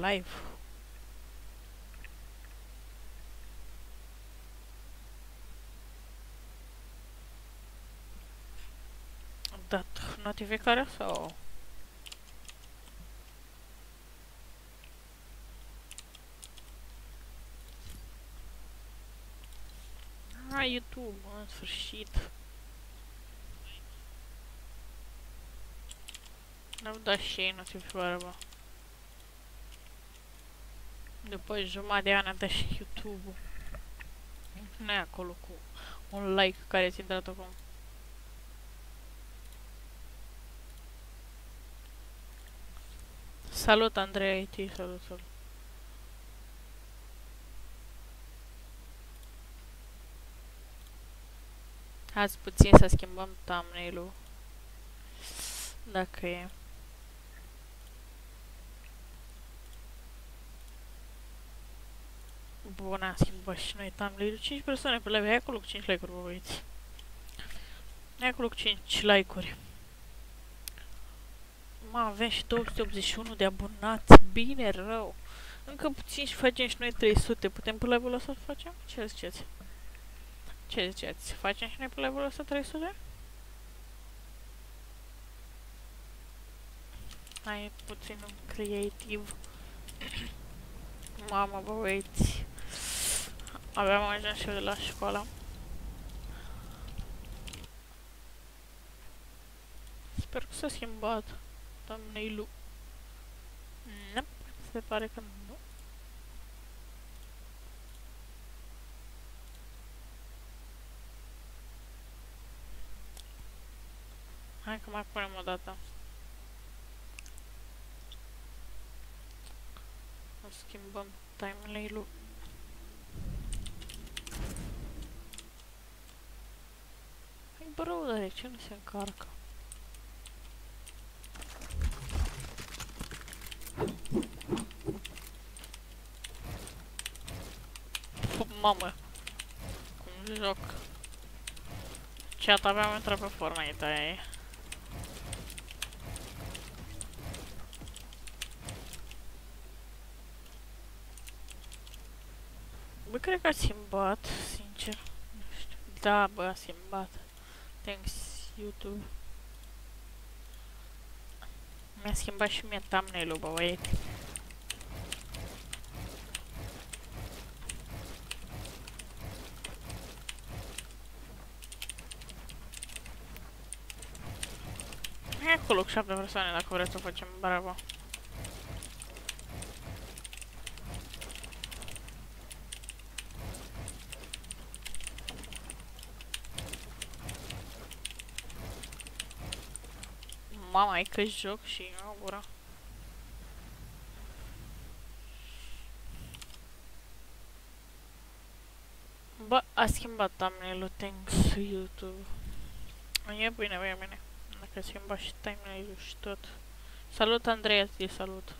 live. Am dat notificarea sau... YouTube, în sfârșit. N-am dat și ei notificarea, bă. După jumătate de an am dat și YouTube-ul. Nu e acolo cu un like care ți-a intrat acum. Salut, Andrei IT, salut, salut. Azi puțin să schimbăm thumbnail-ul. Dacă e. Bun, am schimbat și noi thumbnail-ul. 5 persoane pe live. Hai acolo cu 5 like-uri, bă, băieți. Hai acolo cu 5 like-uri. Mă, avem și 281 de abonați. Bine, rău. Încă puțin și facem și noi 300. Putem pe live-ul ăsta să facem? Ce ziceți? Ce ziceți? Facem și noi pe live-ul ăsta 300? Hai puțin un creativ. Mamă, bă, băieți. Aveam ajuns și eu de la școală. Sper că s-a schimbat thumbnail-ul. Nu, se pare că nu. Hai că mai punem o dată. O schimbăm thumbnail-ul. Hai, bă, dar de ce nu se încarcă? Mamă, cum joc. Chat abia am intrat pe Fortnite, aia e. Bă, cred că a schimbat, sincer. Nu știu. Da, bă, a schimbat. Thanks, YouTube. Mi-a schimbat și mie thumbnail-ul, bă, băieți. Hai acolo cu 7 persoane dacă vreți să o facem, bravo. Mama, e că joc și eu, gura. Bă, a schimbat thumbnail-ul, thanks YouTube. E bine, e bine. Dacă a schimbat și thumbnail-ul și tot. Salut, Andreea, salut.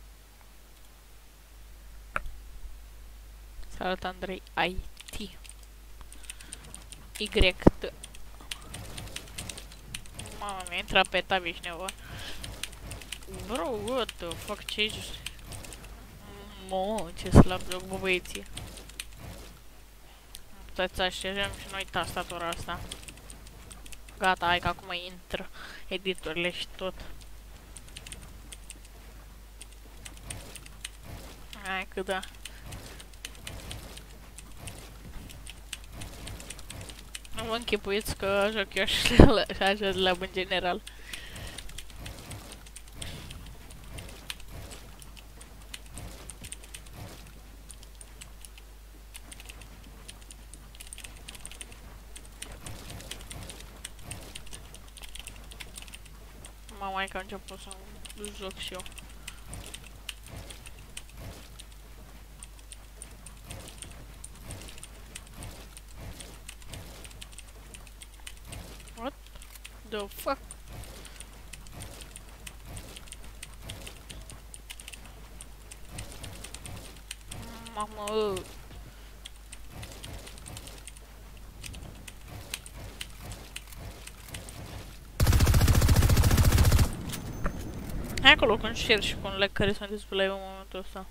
Salut, Andrei IT. Y-T. Mamă, mi-a intrat pe tabișneu, bă. Bro, what the fuck, ce-i just? Mă, ce slab joc, bă, băieții. Puteți să așezăm și noi tastatura asta. Gata, hai că acum intră editurile și tot. Hai că da. Nu vă închipuiți că joc eu și așa de lab în general. Mama, e că am început să joc și eu. What the fuck? Mamă. Hai acolo cu un share și cu un like care sunt display un moment. putul ăsta?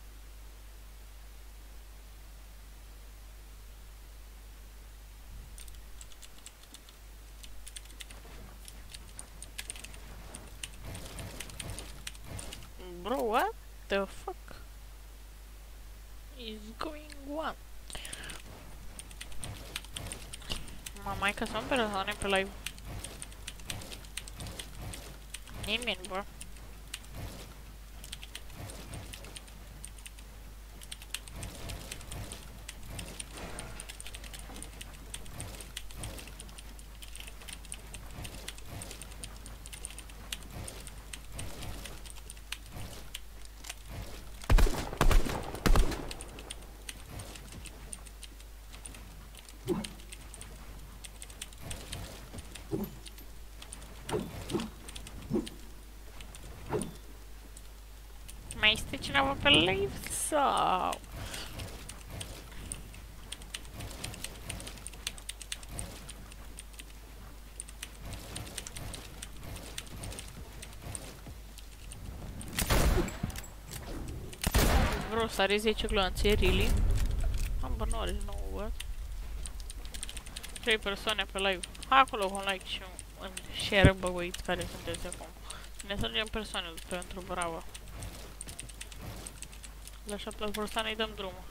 Bro, what the fuck is going on? Mai că sunt persoane pe live. Nimeni, bro. Mai este cineva pe live sau? Bro, sare 10 glanțe, really? Am bănuare, nu văd. 3 persoane pe live. Hai acolo cu un like și un share, bă, băiți care sunteți acum. Ne strângem persoanele pentru Bravo. La 7 persoane îi dăm drumul.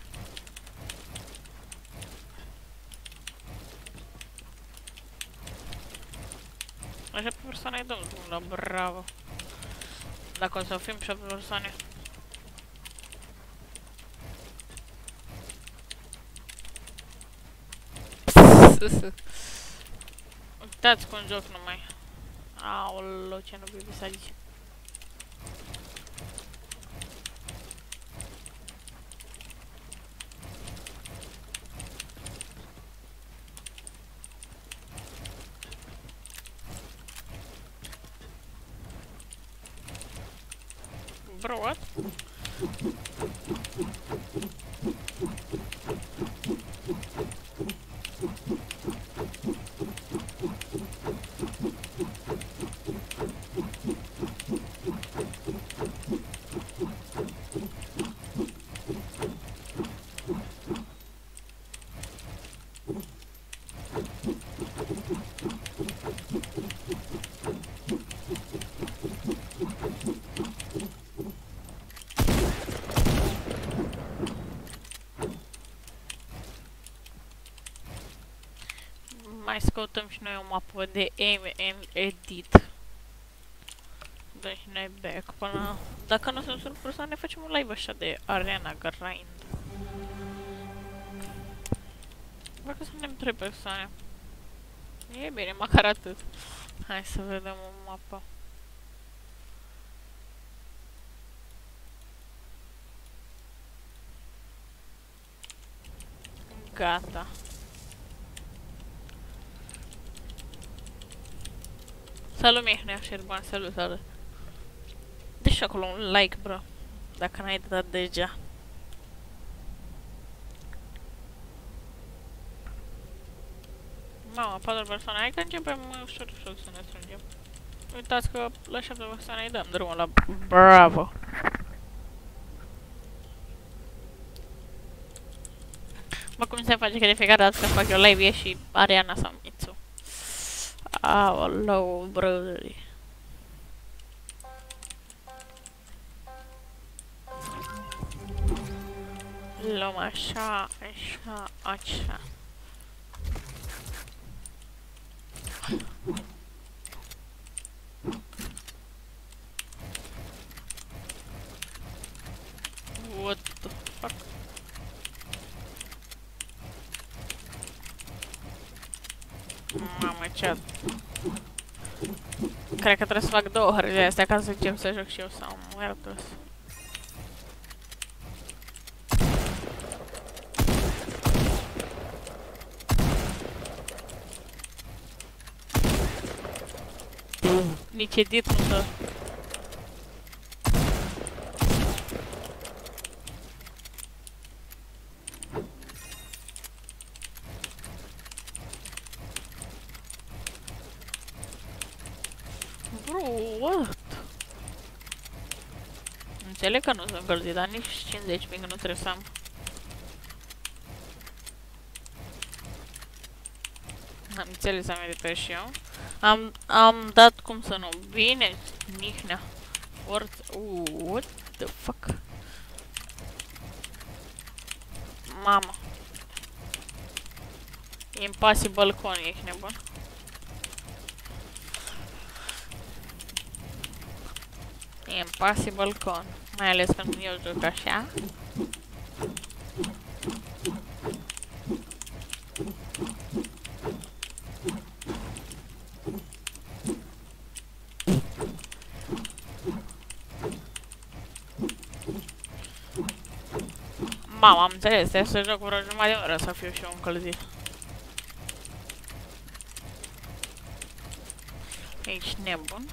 La 7 persoane îi dăm drumul la Bravo. Dacă o să fim 7 persoane. Uitați cu un joc numai. Aoleu, ce nu bibi aici. Bro, what? Mai scăutăm și noi o mapă de aim and edit. Deci noi back până... Dacă nu sunt sur persoane, facem un live așa de arena grind. Vreau că suntem 3 persoane. E bine, măcar atât. Hai să vedem o mapă. Gata. Salut, Mihnea Șerban, salut, salut. Deci acolo un like, bro. Dacă n-ai dat deja. Mama, 4 persoane. Hai că începem ușor, ușor să ne strângem. Uitați că la 7 persoane îi dăm drumul la Bravo. Bă, cum se face că de fiecare dată când fac eu live e și Ariana sau Mitsu. Aoleu, brother. Luăm așa, așa, așa. What the fuck? Mamă, ce... Cred că trebuie să fac 2 hărți astea ca să încep să joc și eu sau muertos. Nici edit nu dă. Bro, what? Înțeleg că nu sunt încălzit, dar nici 50 că nu trebuie să am. Am înțeles, am meditat și eu. Am dat, cum să nu, bine, nihnea. Forță, what the fuck? Mama. Impossible con, ești nebun? Impossible con. Mai ales când eu joc așa. Mama, am înțeles, trebuie să joc vreo jumătate de oră să fiu și eu încălzit. Ești nebun?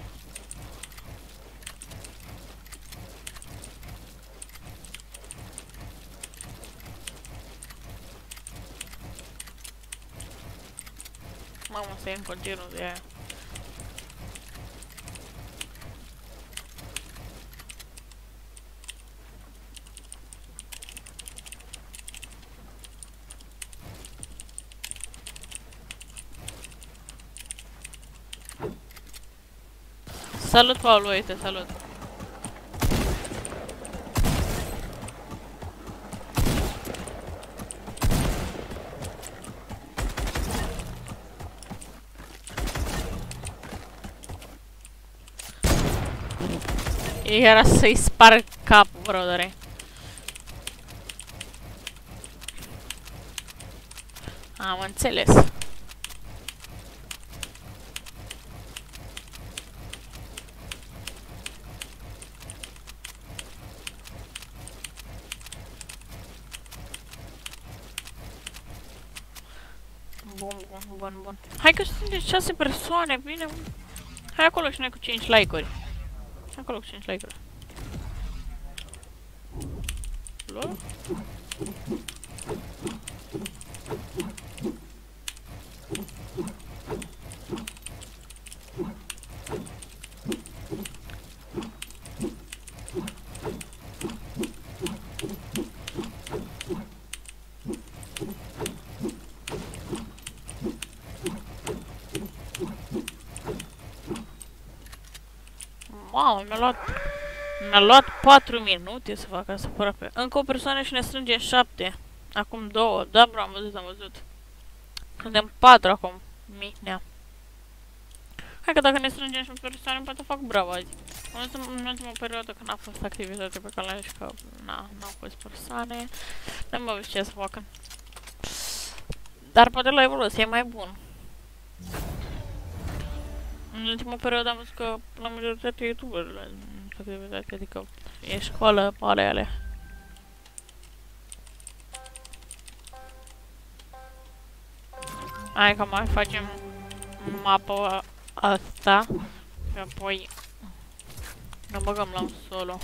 Mamă, să iei în continuu de aia. Salut, Paul, uite, salut. Era să-i sparg capul, brodere. Am înțeles. Bun. Hai că sunteți 6 persoane, bine. Hai acolo și noi cu 5 like-uri. Acolo cu 5 like-uri. Lol? Mamă, mi-a luat 4 minute să fac asta aproape. Încă o persoană și ne strângem 7. Acum 2. Da, bro, am văzut. Suntem 4 acum. Mihnea. Hai că dacă ne strângem și o persoană, poate fac bravo azi. În ultima perioadă când a fost activitate pe canal și că n-au fost persoane. Nu mă vezi ce să facă. Dar poate la evoluție e mai bun. În ultima perioadă am văzut că la majoritatea youtuberilor activitate, adică e școală, ale. Hai că mai facem mapa asta și apoi ne băgăm la un solo.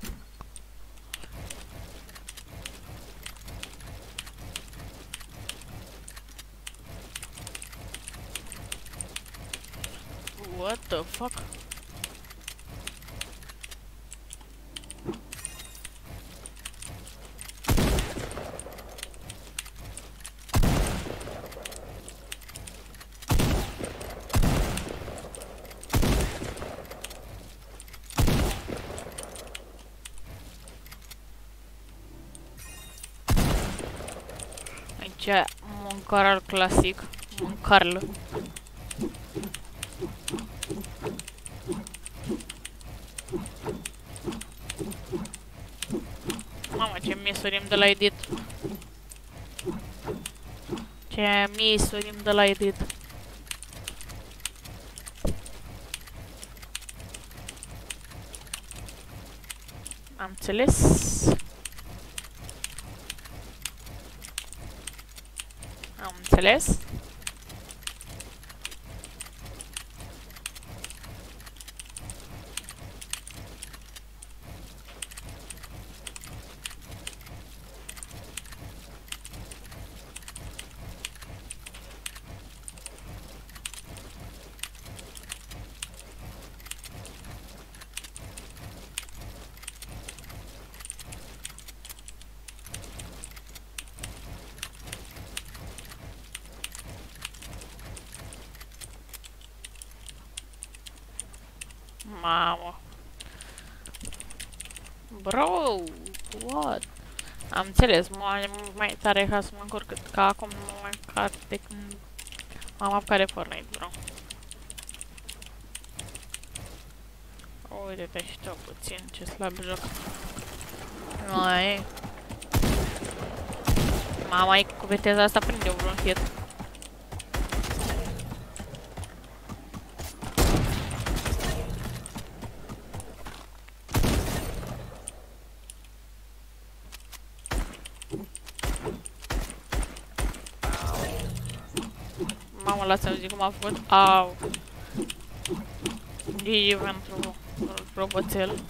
What the fuck? Aici mâncare clasic, mâncarlă. Mamă, ce misurim de la edit. Ce misurim de la edit. Am înțeles. Am înțeles. Mamă. Bro, what? Am înțeles, mai tare ca să mă încurc, ca acum nu mă mai încarc de când m-am apucat de Fortnite, bro. Uite-te și tu puțin, ce slab joc. Mai. Mama, e cu viteza asta prinde vreun hit. Mamă, lasă-mi zic cum a făcut. Au. GG pentru roboțel.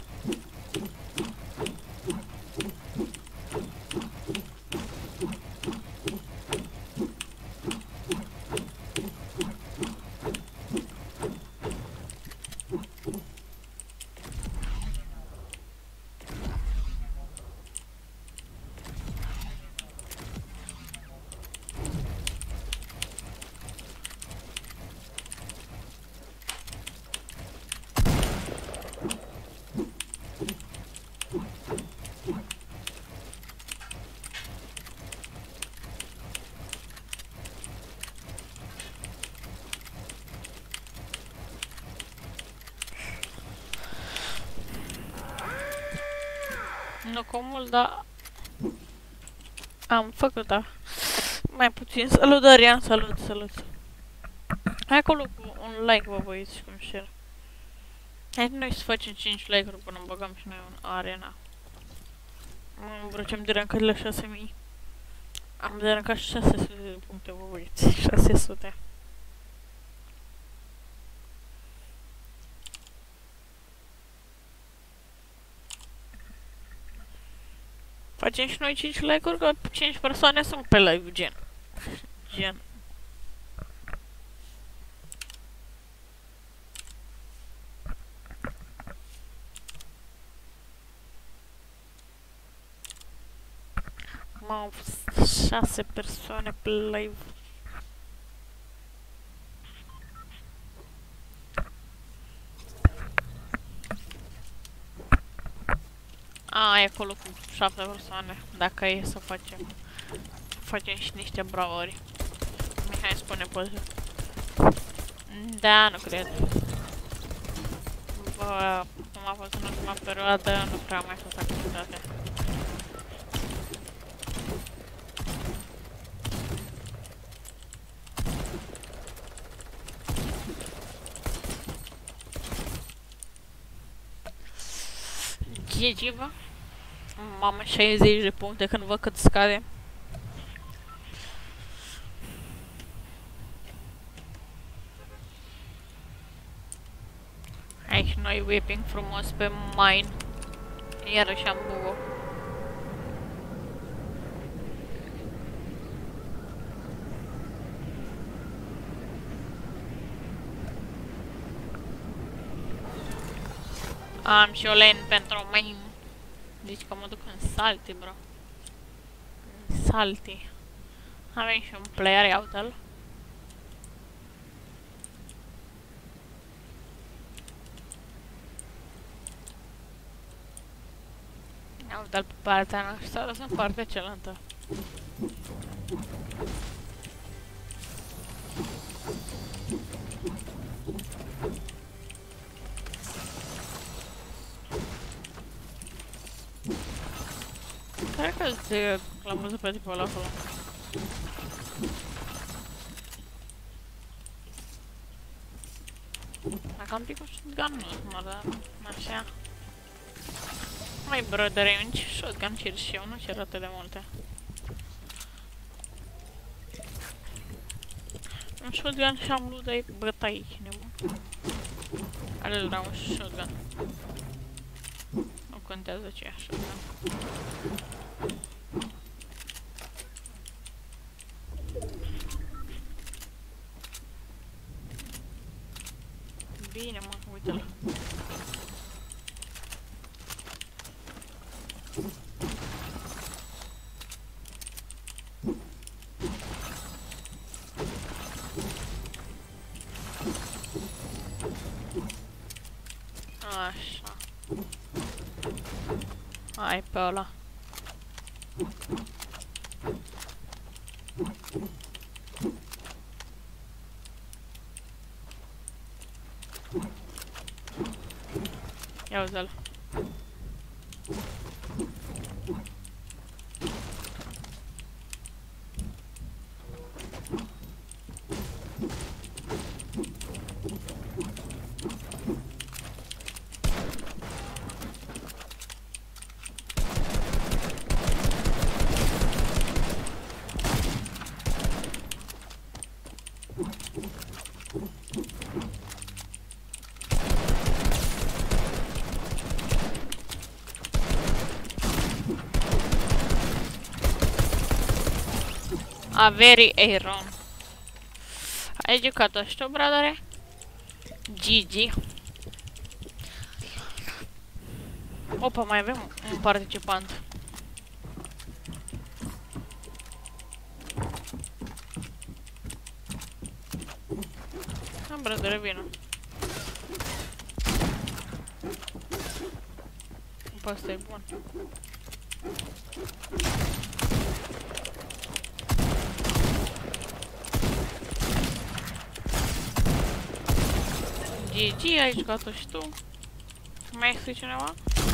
Nu comul, dar am făcut-o. Mai puțin. Salut, Darian, salut, salut. Hai acolo cu un like, vă băieți, și cum share. Hai noi să facem 5 like-uri până băgăm și noi în arena. Îmbrăcem de rancat la 6000. Am de rancat 600 de puncte, vă băieți. 600. Facem și noi 5 like-uri, că 5 persoane sunt pe live, gen. Gen. Mamă, 6 persoane pe live. A, e acolo cu 7 persoane. Dacă e să facem. Facem și niște bravori. Mihai spune poze. Da, nu cred. Bă, cum a fost în ultima perioadă, nu prea am mai fost activitate. GG, bă. Mamă, 60 de puncte când văd cât scade. Hai și noi whipping frumos pe mine. Iarăși am bug-o. Am și o lane pentru main. Deci că mă duc în salty, bro. În salty. Avem și un player, iau-te-l. Iau-te-l pe partea noastră, sau în partea cealaltă. Cred că l-am văzut pe tipul ăla acolo. Dacă am picat shotgun, nu mă da așa. Mai brother, e un shotgun cer și eu, nu cer atât de multe. Un shotgun și am luat de bătaie, nebun. Ale-l dau un shotgun. Nu contează ce e shotgun. Bine, mă, uite-l. Hai pe ăla. Ia uzi-l. Averi Aaron. Ai jucat-o și tu, bradare? GG. Opa, mai avem un participant. Am bradare, vină. Opa, ăsta e bun. GG, ai jucat-o și tu. Mai este cineva?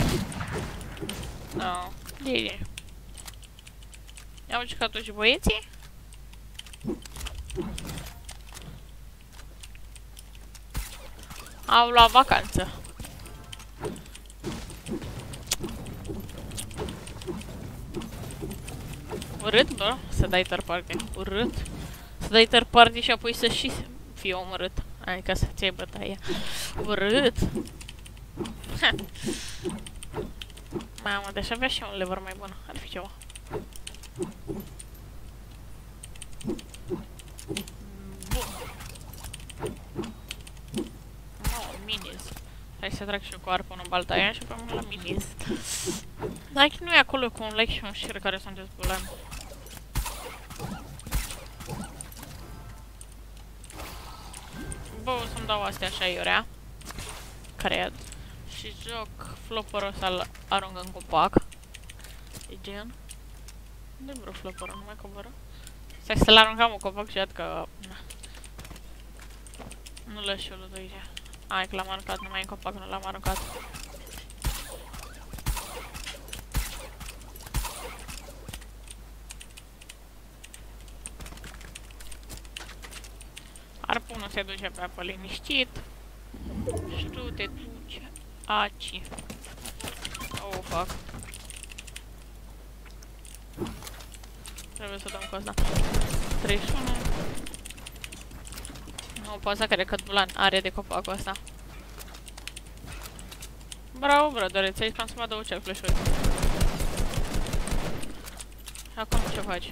No. GG. Am jucat-o și băieții? Au luat vacanță. Urât, bă? Să dai third party. Urât. Să dai third party și apoi să și fie omorât. Hai, ca să-ți iei bătaia. Urât! Mamă, deci avea și un lever mai bun. Ar fi ceva. Bun. No, minis. Hai să trag și eu cu arpul în baltaia și pe mine la minis. Like nu e acolo cu un like și un share care sunt dezbulani. Bă, o să-mi dau astea așa iurea. Cred. Și joc flopperul să-l arunc în copac. E gen. Unde-i vreo flopperul? Nu mai coboră? Stai să-l aruncam în copac și iată că... Nu lăși eu lui aici. Hai că l-am aruncat, nu mai e în copac, nu l-am aruncat. Arpul nu se duce pe apă liniștit. Și tu te duci aici. Oh, fuck. Trebuie să dăm cu asta. 31. Nu, poate să cred că Dulan are de copacul ăsta. Bravo, brother, ți-ai spus să mă dau cel flash-uri. Acum ce faci?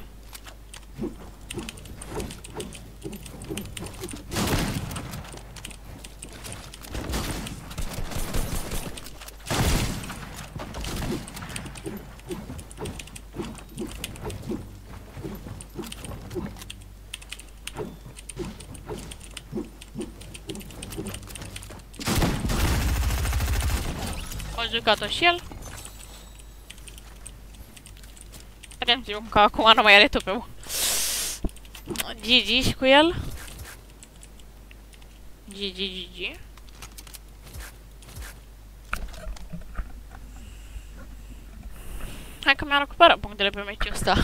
A jucat-o și el. Vedem eu că acum nu mai are tupeu. GG și cu el. GG. Hai că mi-am recuperat punctele pe meciul ăsta.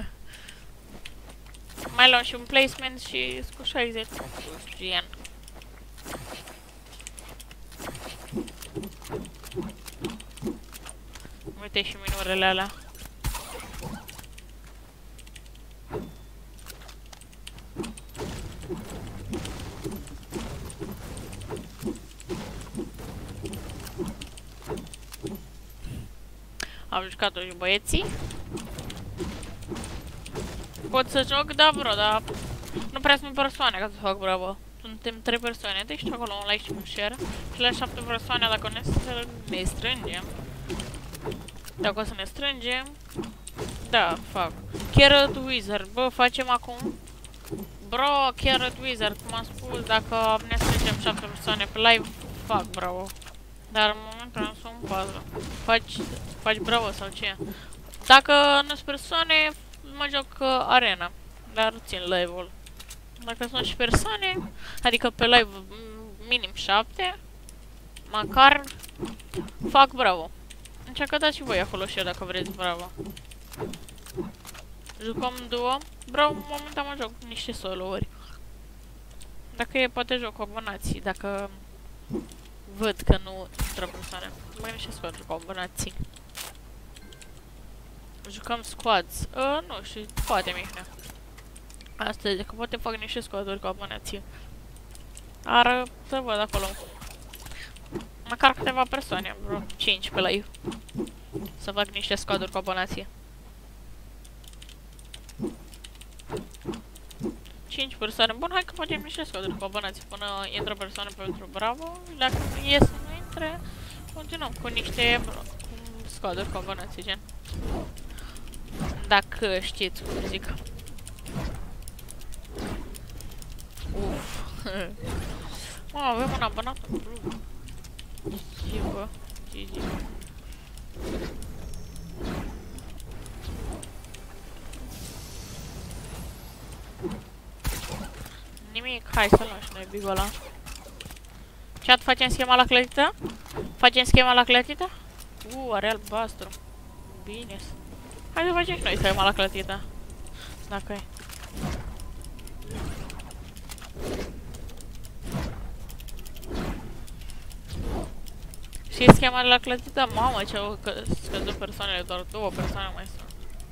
Mai luăm și un placement și cu 60 gen. Uite și minurele alea. Am jucat-o și băieții. Pot să joc, da, bro, dar nu prea sunt persoane ca să fac bravo. Suntem 3 persoane, deci acolo un like și un share. Și la 7 persoane, dacă ne strângem. Dacă o să ne strângem. Da, fac. Carrot Wizard, bă, facem acum. Bro, Carrot Wizard, cum am spus, dacă ne strângem 7 persoane pe live, fac bravo. Dar în momentul ăsta sunt 4. faci bravo sau ce. Dacă nu sunt persoane, mă joc arena, dar țin live-ul. Dacă sunt și persoane, adică pe live minim 7, măcar fac bravo. Încercă dați și voi acolo și eu dacă vreți bravo. Jucăm duo. Bravo, momentan mă joc niște solo-uri. Dacă e, poate joc cu abonații, dacă văd că nu intră persoane. Mai niște squad cu abonații. Jucăm squads. Nu știu, poate mihnea. Asta e, că poate fac niște squad-uri cu abonații. Ar să văd acolo. Măcar câteva persoane, vreo 5 pe live. Să fac niște squad-uri cu abonații. 5 persoane. Bun, hai că facem niște squad-uri cu abonații până intră persoane pentru bravo. Dacă nu ies, nu intre, continuăm cu niște squad-uri cu abonații, gen. Dacă știți cum zic. Uf. Mă, avem un abonat în plus. Ce bă? GG. Nimic, hai să luăm și noi bigul ăla. Chat, facem schema la clătită? Facem schema la clătită? Are albastru. Bine. Hai să facem și noi schema la clătită. Dacă e. Și schema la clătită? Mamă, ce au scăzut persoanele, doar 2 persoane mai sunt.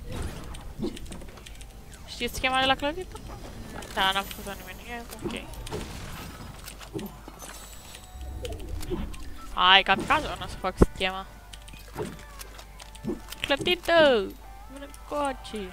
Știți schema de la clătită? Da, n-am făcut-o nimeni, e ok. Hai, ca pe cazul ăla să fac schema. Clătită! Mână coci!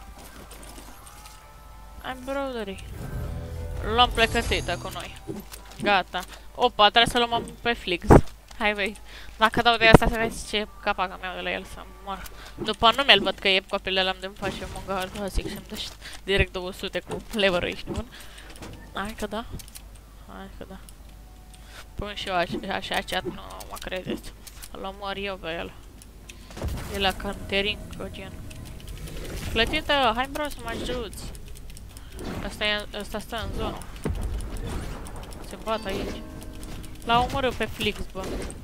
Hai, broderii. Luăm plecătită cu noi. Gata. Opa, trebuie să luăm pe Flix. Hai, băi. Dacă dau de asta, să vezi ce capac meu de la el să mor. După numele văd că e copilul ăla de-mi face munga clasic și-mi dă direct 200 cu lever-ul, ești nebun? Hai că da. Hai că da. Pun și eu așa chat, nu mă credeți. Îl omor eu pe el. E la cantering, gen. Clătită, hai bro să mă ajuți. Asta stă în zonă. Se bat aici. L-a omorât pe Flix, bă.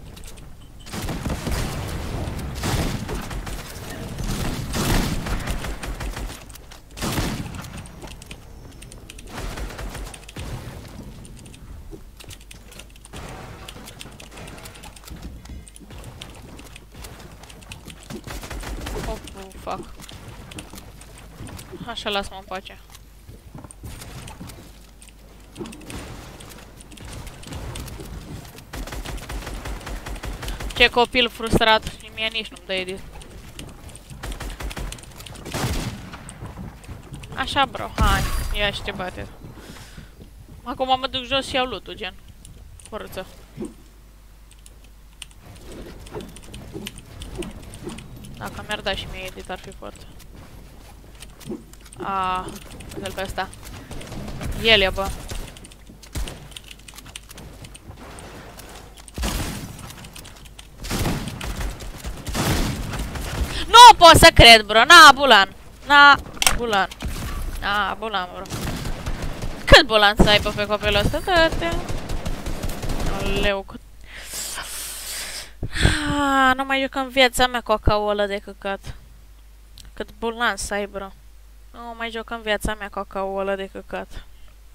Fuck. Așa, lasă-mă în pace. Ce copil frustrat și mie nici nu-mi dă edit. Așa, bro, hai, ia și te bate. Acum mă duc jos și iau loot-ul, gen. Forță. Dacă mi-ar da și mie edit, ar fi forță. Uite-l pe ăsta. El e, bă. Nu pot să cred, bro. Na, bulan. Na, bulan. Na, bulan, bro. Cât bulan să aibă pe copilul ăsta? Dă-te. Aleu, cât... Nu mai juc în viața mea coca-ul ăla de căcat. Cât bulan să ai, bro. Nu mai joc în viața mea coca-ul ăla de căcat.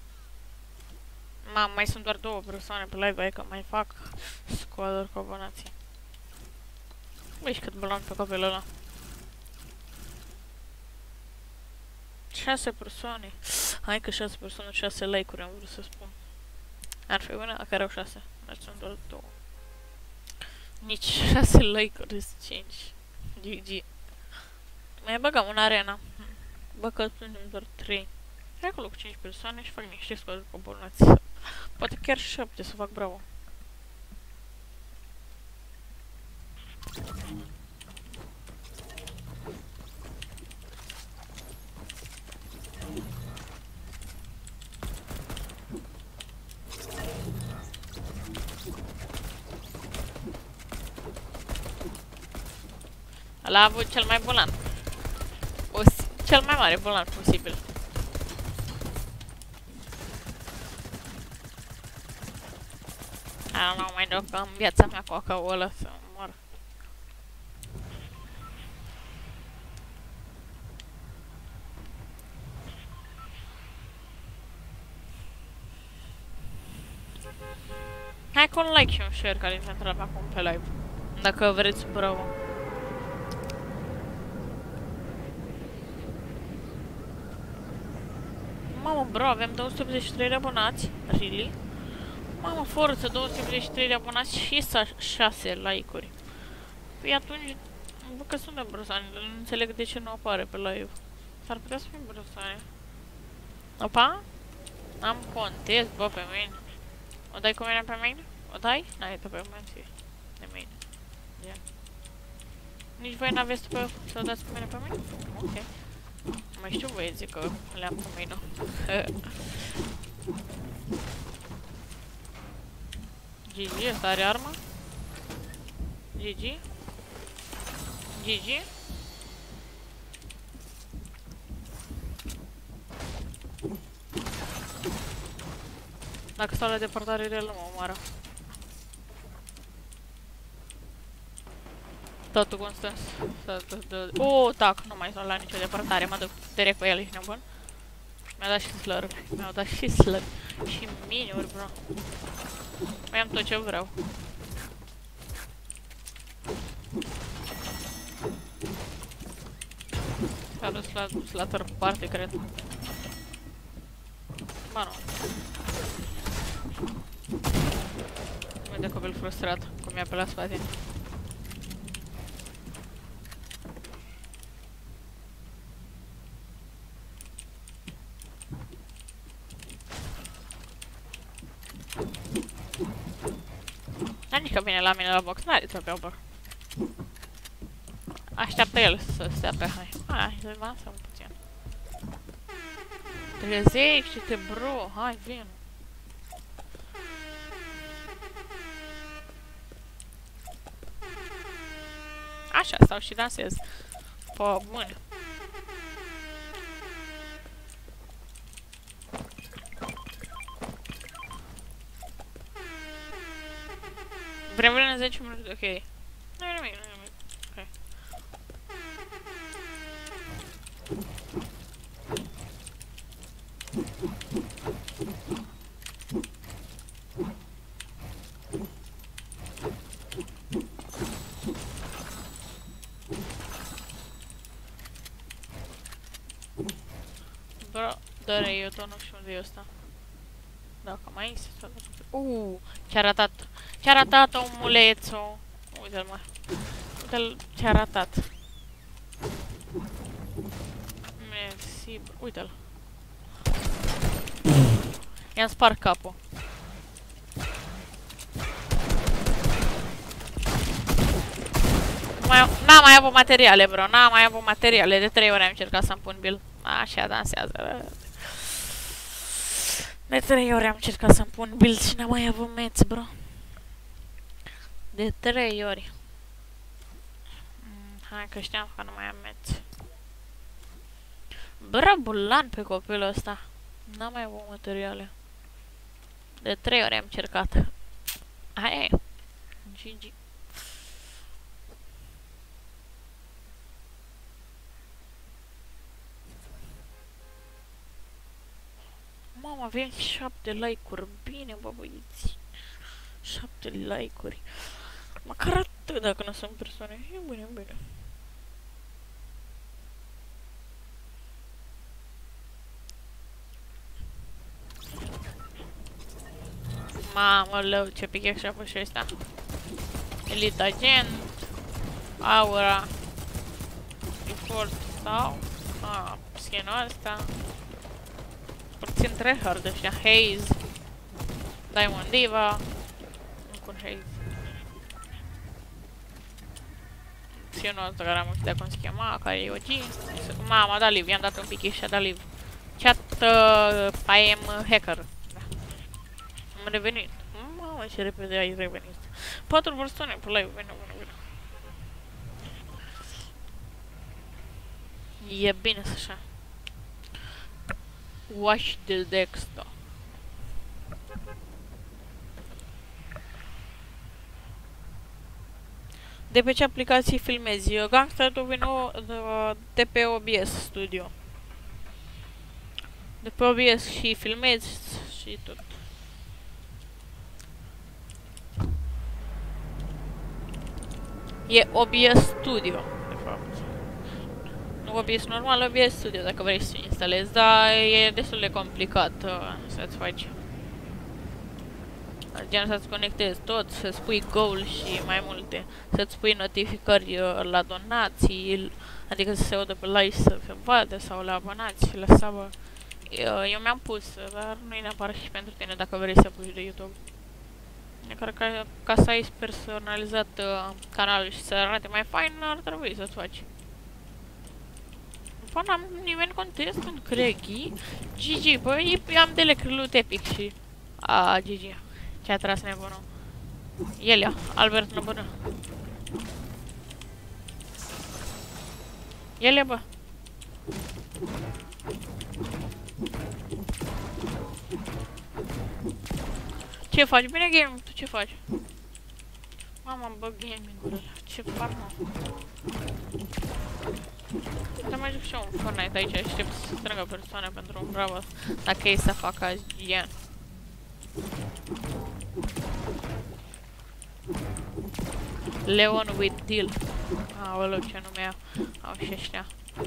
Mamă, mai sunt doar 2 persoane pe live, hai că mai fac squad-uri cu abonații. Uiți cât bulan pe copilul ăla. 6 persoane. Hai că 6 persoane, 6 like-uri am vrut să spun. Ar fi una care au 6. Dar sunt doar 2. Nici 6 like-uri, 5. GG. Mai băgăm în arena. Bă, că suntem doar 3. Hai acolo cu 5 persoane și fac niște squad-uri cu abonații. Poate chiar 7 să fac bravo. Ăla a avut cel mai volan. Cel mai mare volan posibil. Nu mai dau că în viața mea cu acau ăla să mor. Hai cu un like și un share care s-a intrat acum pe live. Dacă vreți, bravo. Mamă, bro, avem 283 de abonați. Really? Mamă, forță, 283 de abonați și 6 like-uri. Păi atunci, bă, că sunt de brosani, nu înțeleg de ce nu apare pe live. S-ar putea să fie brosani. Opa? Am contest, bă, pe mine. O dai cu mine pe mine? O dai? N-ai pe mine, de mine. Yeah. Nici voi n-aveți să o dați cu mine pe mine? Ok. Mai știu băieții că le-am cu mine. GG, ăsta are armă? GG? GG? Dacă stau la departare, el nu mă omoară. Totul Constans. Tac, nu mai sunt la nicio departare, mă duc direct pe el, ești nebun? Mi-a dat și slurp, mi-au dat și slurp. Și mini-uri, bro. Mai am tot ce vreau. S-a dus la third party, cred. Ba nu. Uite copil frustrat, cum i-a pe la spate. Dar nici că vine la mine la box, n-are să bă. Așteaptă el să stea pe hai. Hai, să-i avansăm puțin. Trezește-te, bro, hai, vin. Așa, stau și dansez. Pe mână. Vrem în 10 minute, ok. Nu-i nimic, nu-i nimic. Ok. Bro, dă-re, eu tot nu știu unde e ăsta. Dacă mai este să ce-a ratat. Ce-a ratat omulețul. Uite-l, mă. Uite-l ce-a ratat. Mersi, uite-l. I-am spart capul. N-am mai avut materiale, bro. N-am mai avut materiale. De 3 ori am încercat să-mi pun build. Așa dansează. De 3 ori am încercat să-mi pun build și n-am mai avut meți, bro. De 3 ori. Hai că știam că nu mai am meți. Bă, bulan pe copilul ăsta. N-am mai avut materiale. De 3 ori am încercat. Hai, GG. Mamă, avem 7 like-uri. Bine, bă, băieți. 7 like-uri. Măcar atât dacă nu sunt persoane. E bine, bine. Mamă, lău, ce pickaxe și-a pus și ăsta. Elite Agent. Aura. Default sau. Skin-ul ăsta. Puțin tryhard ăștia. Haze. Diamond Diva. Nu cu Haze. Skin-ul ăsta care am uitat cum se chema, care e OG. Mama, a dat live, i-am dat un pic și a dat live. Chat I am hacker. Da. Am revenit. Mamă, ce repede ai revenit. 4 persoane pe live, bine. E bine să așa. Watch the Dexter. De pe ce aplicații filmezi? Gangster 2009 de pe OBS Studio. De pe OBS și filmezi și tot. E OBS Studio, de fapt. Nu OBS normal, OBS Studio, dacă vrei să instalezi, dar e destul de complicat să-ți faci. Gen să-ți conectezi tot, să-ți pui goal și mai multe, să-ți pui notificări la donații, adică să se audă pe live să se vadă sau la abonați, la sabă. Eu mi-am pus, dar nu e neapărat și pentru tine dacă vrei să pui de YouTube. E ca să ai personalizat canalul și să arate mai fain, ar trebui să-ți faci. Bă, n-am nimeni contest în Craigie. GG, băi, am de lecrălut epic și... GG. Ce-a tras nebunul. El ia, Albert nebună. El e, bă. Ce faci? Bine game, tu ce faci? Mama, îmi băg gaming-ul. Ce fac, mă? Să mai juc și eu un Fortnite aici, aștept să strângă persoane pentru un bravo. Dacă e să facă azi gen. Leon with deal. Aoleu, ce nume au și ăștia.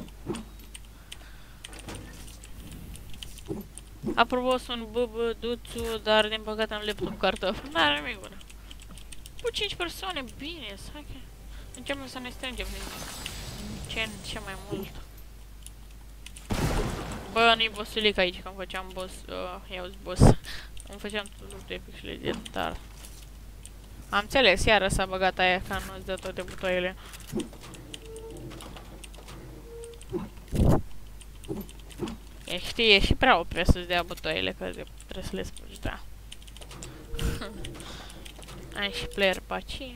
Apropo, sunt Duțu, dar din păcate am laptop cartof. N-are nimic bună. Cu 5 persoane, bine, să începem să ne strângem din ce mai mult. Bă, nu-i bossulic aici, că îmi făceam boss, iau-ți boss. Îmi făceam tot epic și legendar. Am înțeles, iară s-a băgat aia, că nu-ți dă toate butoaiele. Știi, e și prea opre să-ți dea butoaiele, că trebuie să le spugi, da. Am și player pe aici.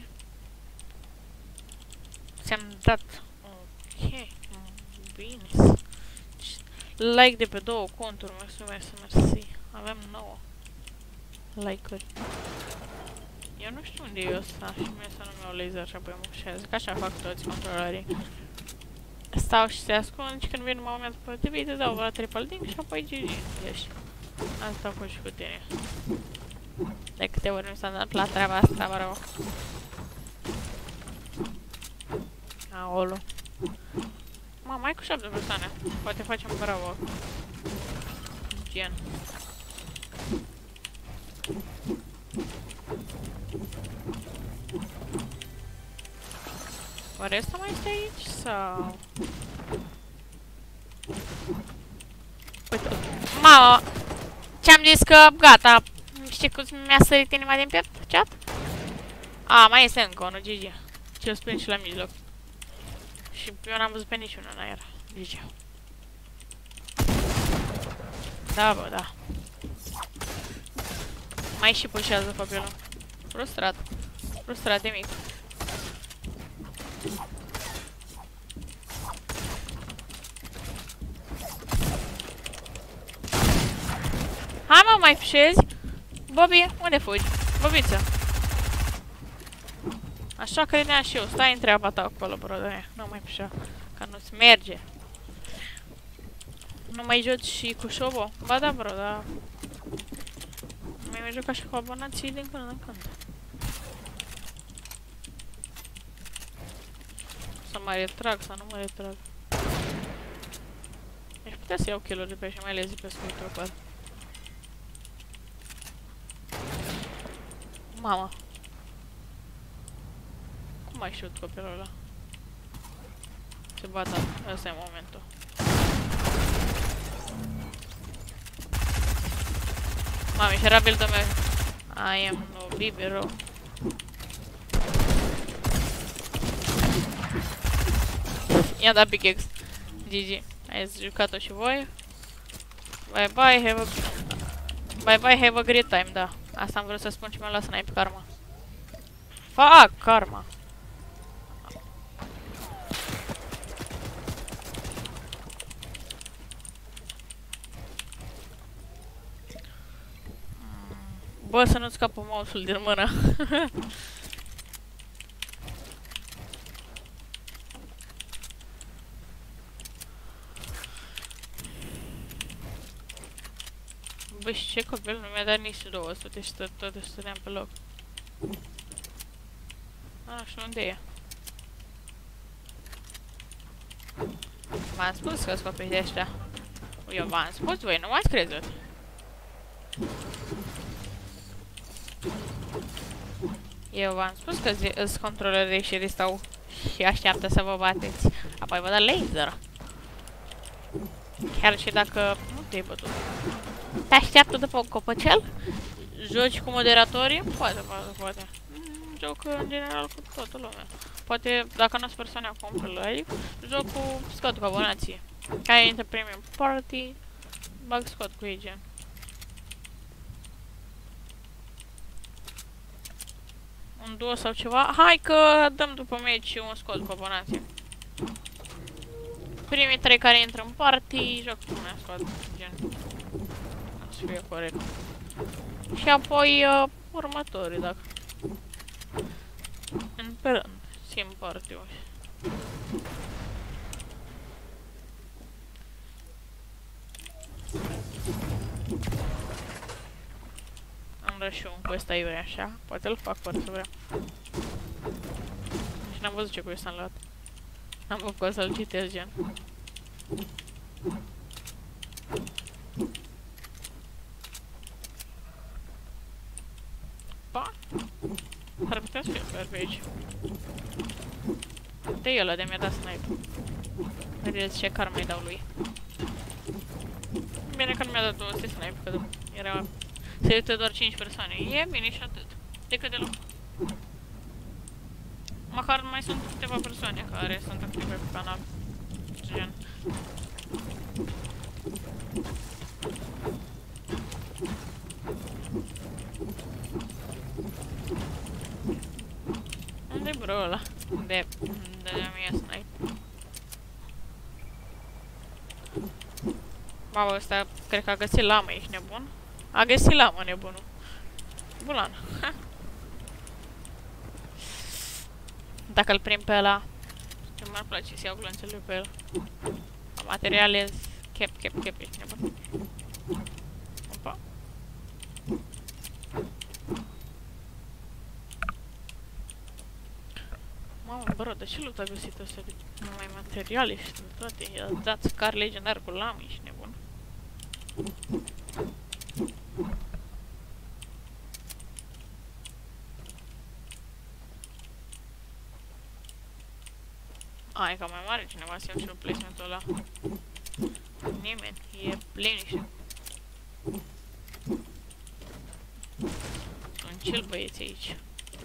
Ți-am dat... Ok, bine. Like de pe 2 conturi, mersi. Avem 9 like-uri. Eu nu știu unde e ăsta și mie să nu-mi iau laser și apoi mă ușează, că așa fac toți controlorii. Stau și se ascund și când vin un moment potrivit, îți dau la triple ding și apoi GG. Ești. Asta a fost și cu tine. De câte ori mi s-a întâmplat treaba asta, mă rog. Aolo. Mă, mai cu 7 persoane. Poate facem bravo. Gen. Oare ăsta mai este aici sau... Uite, mamă! Ce-am zis că gata! Știi cum mi-a sărit inima din piept? Chat? Mai este încă unul, GG. Ce-l spun și la mijloc. Și eu n-am văzut pe niciunul în aer. GG. Da, bă, da. Mai și pușează copilul. Frustrat. Frustrat de mic. Hai, mă, mai pușezi? Bobby, unde fugi? Bobiță. Așa credeam și eu. Stai în treaba ta acolo, bro, de-aia. Nu mai pușea. Că nu-ți merge. Nu mai joci și cu șobo? Ba da, bro, da. Mai joc așa cu abonații din când în când. Să mă retrag, să nu mă retrag. Aș putea să iau kill-uri de pe și mai le zic pe scurt. Mama. Cum ai știut copilul ăla? Se bată, ăsta e momentul. Mami, și era build-ul meu. I am no libero. I-am dat pickaxe. GG. Ai jucat-o și voi. Bye bye, have a great time, da. Asta am vrut să spun și mi-am luat snipe karma. Fac karma. Bă, să nu-ți scapă mouse-ul din mână. Bă, și ce copil nu mi-a dat nici 200 și tot stăteam pe loc. Nu știu unde e. V-am spus că-s copii de ăștia. Eu v-am spus, voi nu m-ați crezut. Eu v-am spus că îți controlerii și stau și așteaptă să vă bateți. Apoi vă dă laser. Chiar și dacă nu te-ai bătut. Te așteaptă după un copăcel? Joci cu moderatorii? Poate. Joc în general cu toată lumea. Poate, dacă nu-s persoane acum pe live, joc cu Scott, cu abonații. Care intră premium party, bag Scott cu ei gen. Un duo sau ceva. Hai că dăm după meci și un Scott cu abonații. Primii 3 care intră în party, joc cu mea Scott, gen. Să fie corect. Și apoi următorii, dacă. Pe rând, sim party-uri. Am dat și un cu ăsta iure așa, poate îl fac fără să vreau. Și n-am văzut ce cu ăsta am luat. N-am văzut să-l citesc, gen. Pa! Ar putea să fie per pe aici. De ăla de mi-a dat snipe. Vedeți ce car mai dau lui. Bine că nu mi-a dat 200 snipe, că era... Se uită doar 5 persoane. E bine și atât. Decât de loc. Măcar mai sunt câteva persoane care sunt active pe canal. Gen. Unde-i bro ăla? De mi-e snipe. Mamă, ăsta cred că a găsit lamă, ești nebun? A găsit lamă, nebunul. Bulan. Dacă îl prind pe ăla, ce m-ar place să iau glonțele pe el. Materiale, cap, ești nebun. Opa. Mamă, bro, de ce loot a găsit ăsta de mai materiale și toate? I-a dat scar legendar cu lamă, ești nebun. A, e ca mai mare cineva să iau și replacementul ăla. Nimeni, e liniște. Sunt chill băieți aici.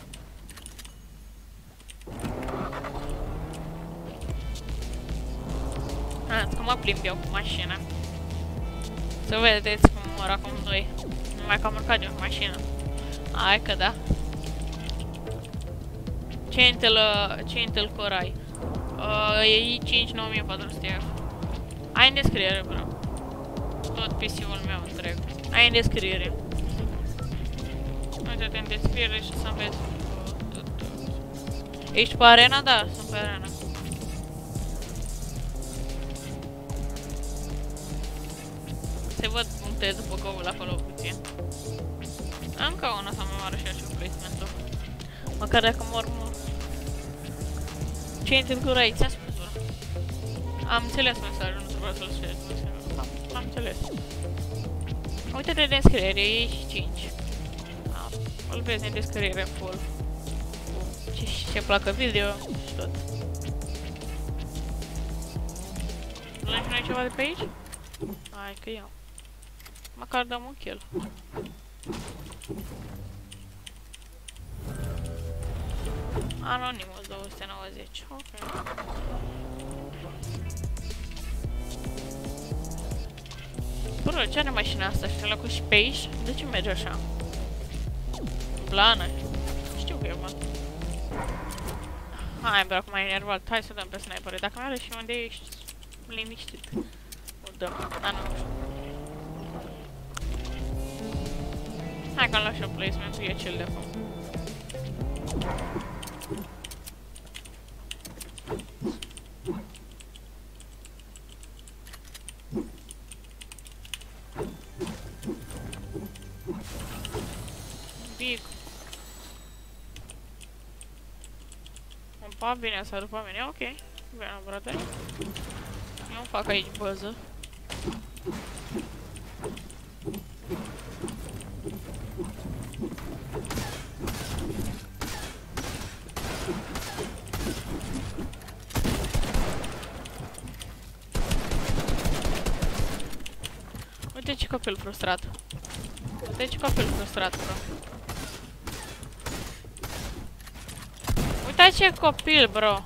Azi că mă plimb eu cu mașina. Să vedeți cum mor acum 2. Numai că am urcat eu cu mașina. Hai că da. Ce Intel Core ai? E i5 9400F. Ai în descriere, bro. Tot PC-ul meu întreg. Ai în descriere. Uite-te în descriere și să înveți tot. Ești pe arena? Da, sunt pe arena. Se văd puncte după găul acolo puțin. Încă una sau mai mare și așa placement-ul. Măcar dacă mor mult. Ce Intel Core ai? Ți-am spus, bro. Am înțeles mesajul, nu trebuia să-l știu. Am înțeles. Uite-te în descriere, e și 5. Îl vezi în descriere full. Ce placă video și tot. Nu ai noi ceva de pe aici? Hai că iau. Măcar dăm un kill. Anonymous 290. Ok. Bro, ce are mașina asta? Și la cu și pe aici? De ce merge așa? Plană. Știu că e mă. Hai, bro, acum e enervat. Hai să dăm pe sniper. Dacă mai are și unde ești liniștit. O dăm. Da, nu. Hai că-mi lași eu placement-ul, e cel de acum. Big. Opa, bine asta după mine, ok. Bine, brother. Eu fac aici băză. Uite ce copil frustrat. Uite ce copil frustrat, bro. Uite ce copil, bro.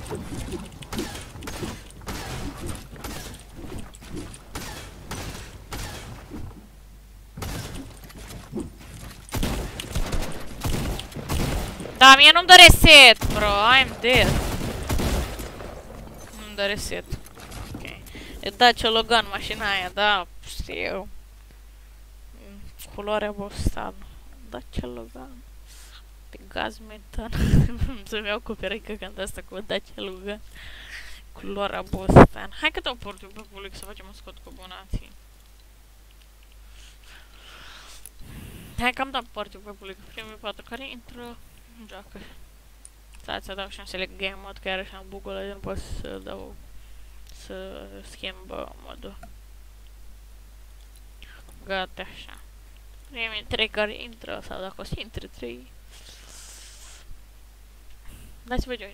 Da, mie nu-mi dă reset, bro. I'm dead. Nu-mi dă reset. Ok. E Dacia Logan mașina aia, da, știu. Culoarea Bostan. Dacia Logan. Pe gaz metan. Să-mi iau cu perecă când asta cu Dacia Logan. Culoarea Bostan. Hai că dau portul pe public să facem un scot cu abonații. Hai că am dat portul pe public. Primul 4 care intră în joacă. Stați să dau și un select game mode, că iarăși am bug-ul ăla, nu pot să dau, să schimb modul. Gata, așa. Primii 3 care intră, sau dacă o să intre 3. Dați-vă join.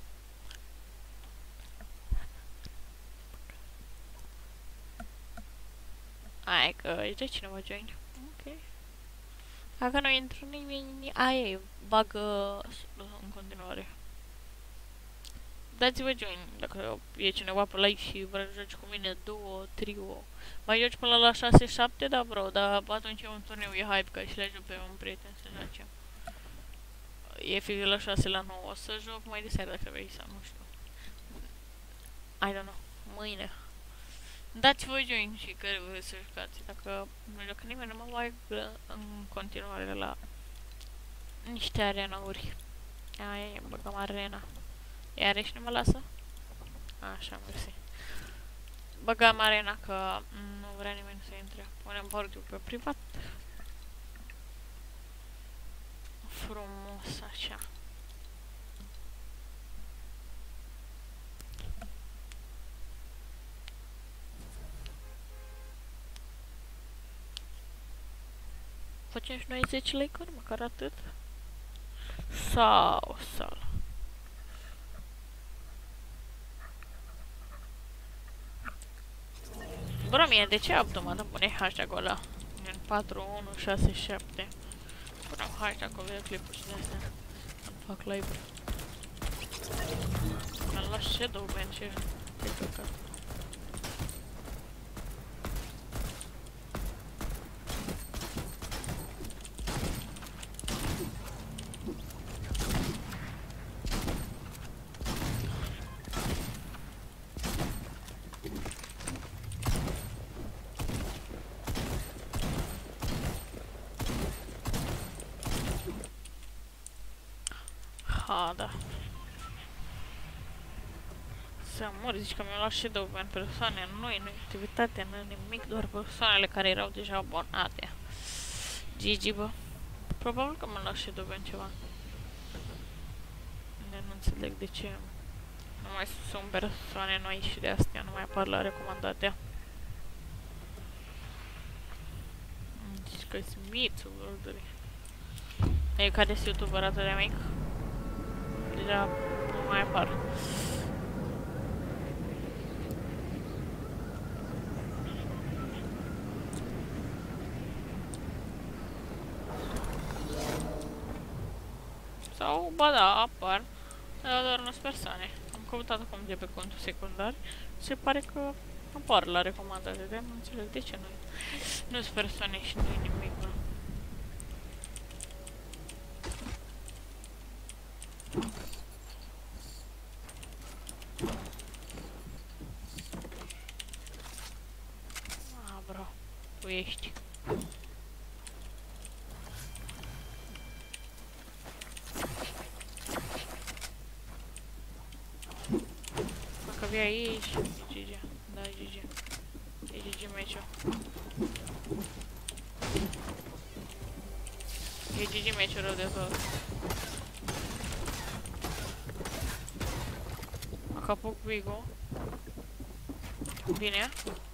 Hai că își dă cineva join. Ok. Dacă nu intră nimeni, aia e, bagă în continuare. Dați-vă join dacă e cineva pe live și vrea să joci cu mine duo, trio. Mai joci până la 6-7, da, bro, dar atunci e un turneu, e hype, ca și le ajut pe un prieten să joace. E fix la 6 la 9, o să joc mai de seară dacă vrei sau nu știu. I don't know, mâine. Dați-vă join și că vreți să jucați, dacă nu joacă nimeni, nu mă bag în continuare la niște arenauri. Aia, băgăm arena. Iarăși nu mă lasă? Așa, mersi. Băgăm arena că nu vrea nimeni să intre. Punem portul pe privat. Frumos, așa. Facem și noi 10 like-uri, măcar atât? Sau... Bro, mie, de ce automat îmi pune hashtag-ul ăla? În 4167. Punem hashtag-ul videoclipuri și de-astea. Când fac live-uri. Mi-am luat shadow ban și ce căcat. Ha, da. Să mor, zici că mi-au luat shadow ban persoane, nu e activitate, nu e nimic, doar persoanele care erau deja abonate. GG, bă. Probabil că mi-au luat shadow ban ceva. Nu înțeleg de ce. Nu mai sunt persoane noi și de astea nu mai apar la recomandate. Zici că-i Smithu, orduri. E care sunt youtuber atât de mic. Deja nu mai apar. Sau, ba da, apar. Dar doar nu sunt persoane. Am căutat acum de pe contul secundar. Se pare că apar la recomandate, de nu înțeleg de ce nu sunt persoane și nu e nimic, bro. Ah, bro, tu ești. vii aici, e GG. Da, e GG. E GG meciul. E GG meciul rău de tot. Acapuc Bigo. Bine.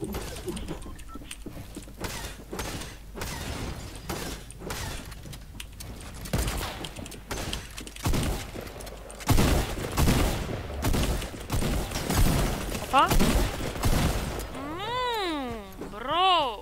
Opa. Bro.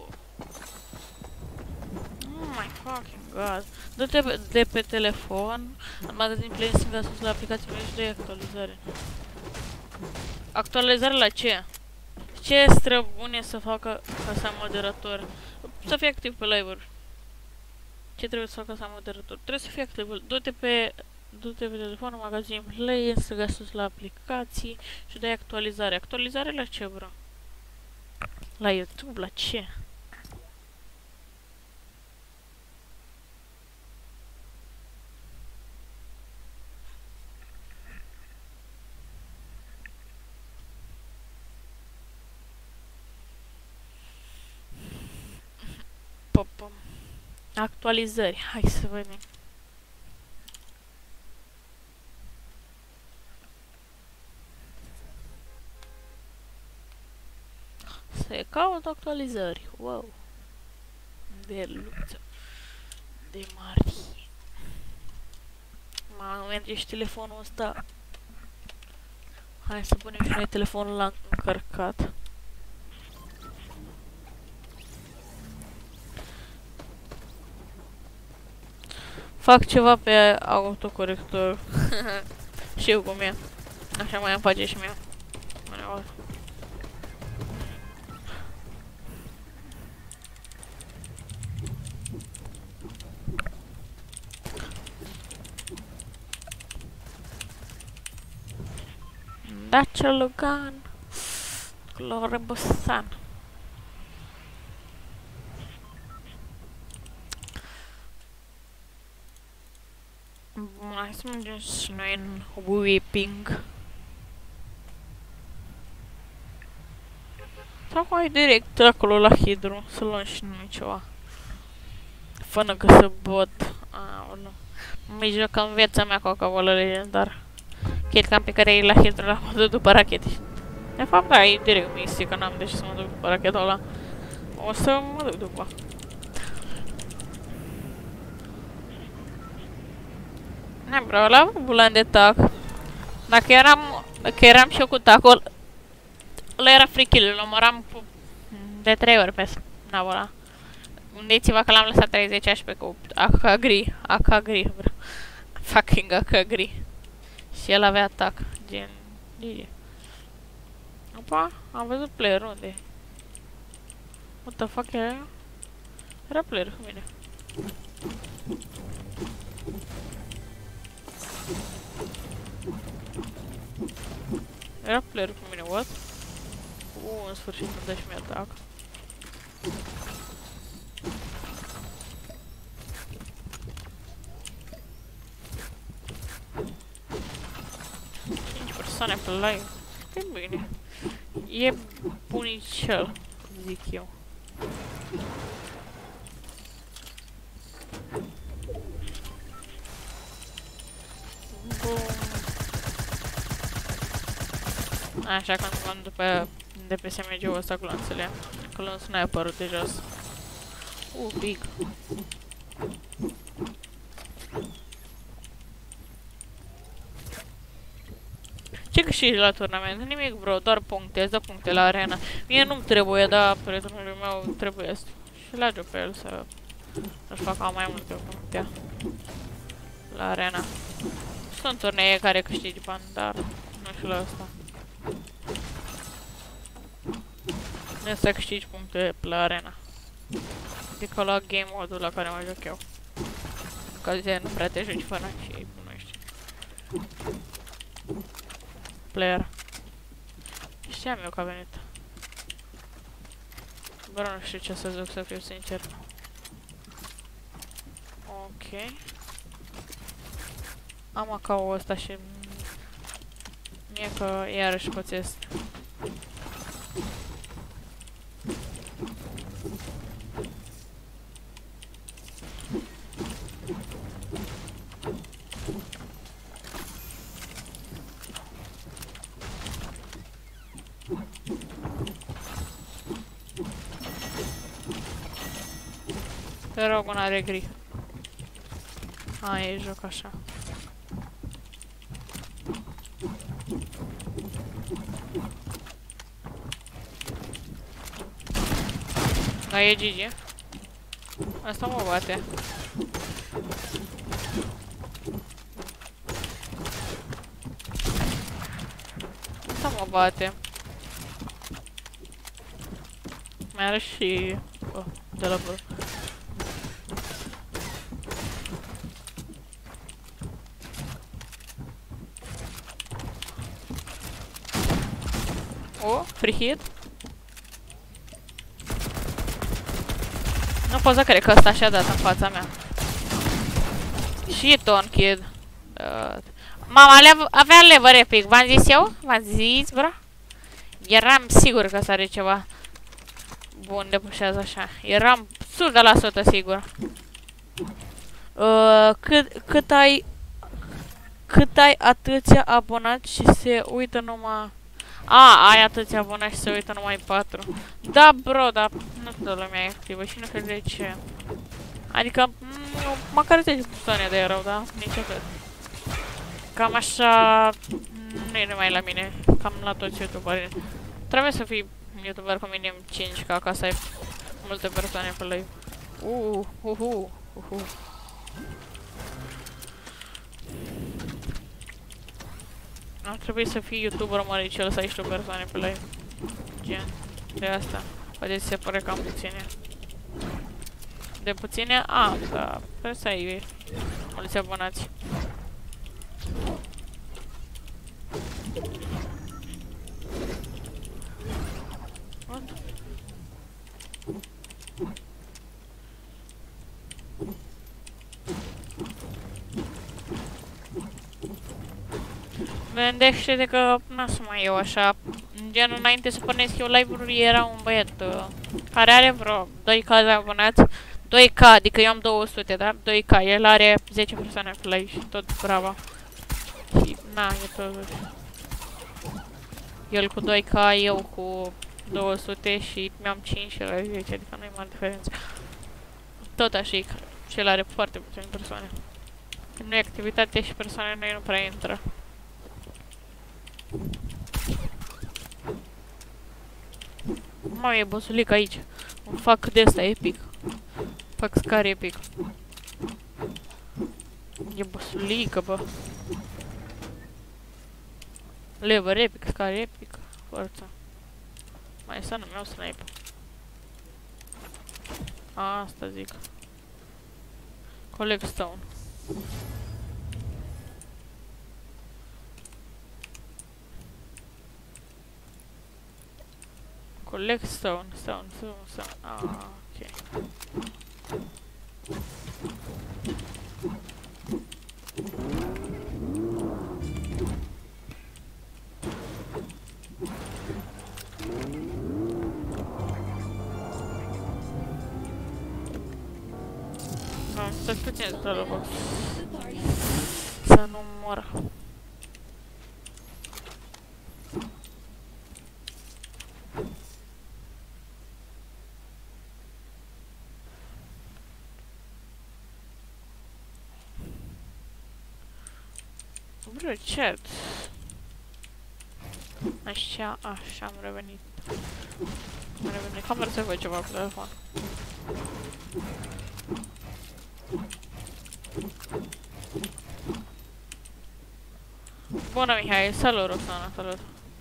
Oh my fucking god. Du-te de pe telefon, în magazin play stânga sus la aplicațiile și de actualizare. Actualizare la ce? Ce străbune să facă ca să moderator? Să fie activ pe live-uri. Ce trebuie să facă ca moderator? Trebuie să fie activ. Du-te pe telefon, în magazin play, stânga sus la aplicații și de actualizare. Actualizare la ce, bro? La YouTube, la ce? Actualizări. Hai să vedem. Se caută actualizări. Wow. De luță. De mari. Mă merge și telefonul ăsta. Hai să punem și noi telefonul la încărcat. Fac ceva pe autocorector. Știu cum e. Așa mai îmi face și mie. Dacia Logan. Culoare bosan. Hai să mergem și noi în whipping. Sau hai direct acolo la hidru, să luăm și noi ceva. Fără că să bot. Aoleu. Mi jucam viața mea Coca-Cola legendar. Cam pe care e la hidru la modul după rachete. De fapt, da, e direct misie, că n-am de ce să mă duc după rachetul ăla. O să mă duc după. Ne, bro, ăla bulan de tac. Dacă eram și eu cu tacul, ăla era free kill, îl omoram de 3 ori pe snabul ăla. Gândiți-vă că l-am lăsat 30 HP cu AK gri, bro. Fucking AK gri. Și el avea atac, gen GG. Opa, am văzut player, unde? What the fuck era? Era player cu mine. Era player cu mine, what? În sfârșit îmi dă și mie atac. Persoane pe live. E bine. E bunicel, zic eu. Bun. Așa, când m-am după de pe SMG-ul ăsta cu lanțele. Că l-am sniper-ul de jos. Big. Ce câștigi la turnament? Nimic, bro, doar puncte, îți dă puncte la arena. Mie nu-mi trebuie, dar prietenul meu trebuie și lage pe el să-și facă mai multe puncte la arena. Sunt turnee care câștigi bani, dar nu știu la asta. Nu să câștigi puncte la arena. Adică la game mode-ul la care mă joc eu. În caz de nu prea te joci fără și nu știu. Player. Știam eu că a venit. Bă, nu știu ce să zic, să fiu sincer. Ok. Am AK-ul ăsta și mie că iarăși pățesc. Te rog, una are gri. A, e joc așa. Da, e GG. Asta mă bate. Asta mă bate. Mai are și... Oh, de la bără. Oh, free hit. Nu pot să cred că ăsta și-a dat în fața mea. Shit on kid. Mama, avea lever epic. V-am zis eu? V-am zis, bro? Eram sigur că s-are ceva bun de pușează așa. Eram 100% sigur. Cât ai atâția abonați și se uită numai... ai atâția abonați și se uită numai 4. Da, bro, dar nu toată lumea e activă și nu știu de ce. Adică, măcar 10 persoane de erau, da? Nici atât. Cam așa... Nu e numai la mine, cam la toți youtuberii. Trebuie să fii youtuber cu minim 5, ca să ai multe persoane pe live. Ar trebui să fii youtuber măricel să ai și tu persoane pe live. Gen, de asta. Poate se pare cam puține. De puține? Da. Trebuie să ai mulți abonați. What? Gândește-te că n-a să mai eu așa. Gen, înainte să pornesc eu live-uri era un băiat care are vreo 2k de abonați. 2k, adică eu am 200, da? 2k, el are 10 persoane pe live și tot brava. Și na, e tot... El cu 2k, eu cu 200 și mi-am 5 și el are 10, adică nu e mare diferență. Tot așa e, și el are foarte puține persoane. Nu e activitate și persoanele noi nu prea intră. Mă, e bossulic aici. Un fac de asta epic. Fac scar epic. E bossulică, bă. Lever epic, scar epic. Forța. Mai să nu-mi iau sniper. Asta zic. Coleg stone. Collect stone. Ok. Stai puțin să l box. Să nu mor. Bro, chat. Așa, am revenit. Cam vreau să văd ceva cu telefon. Bună, Mihai, salut, Roxana, salut.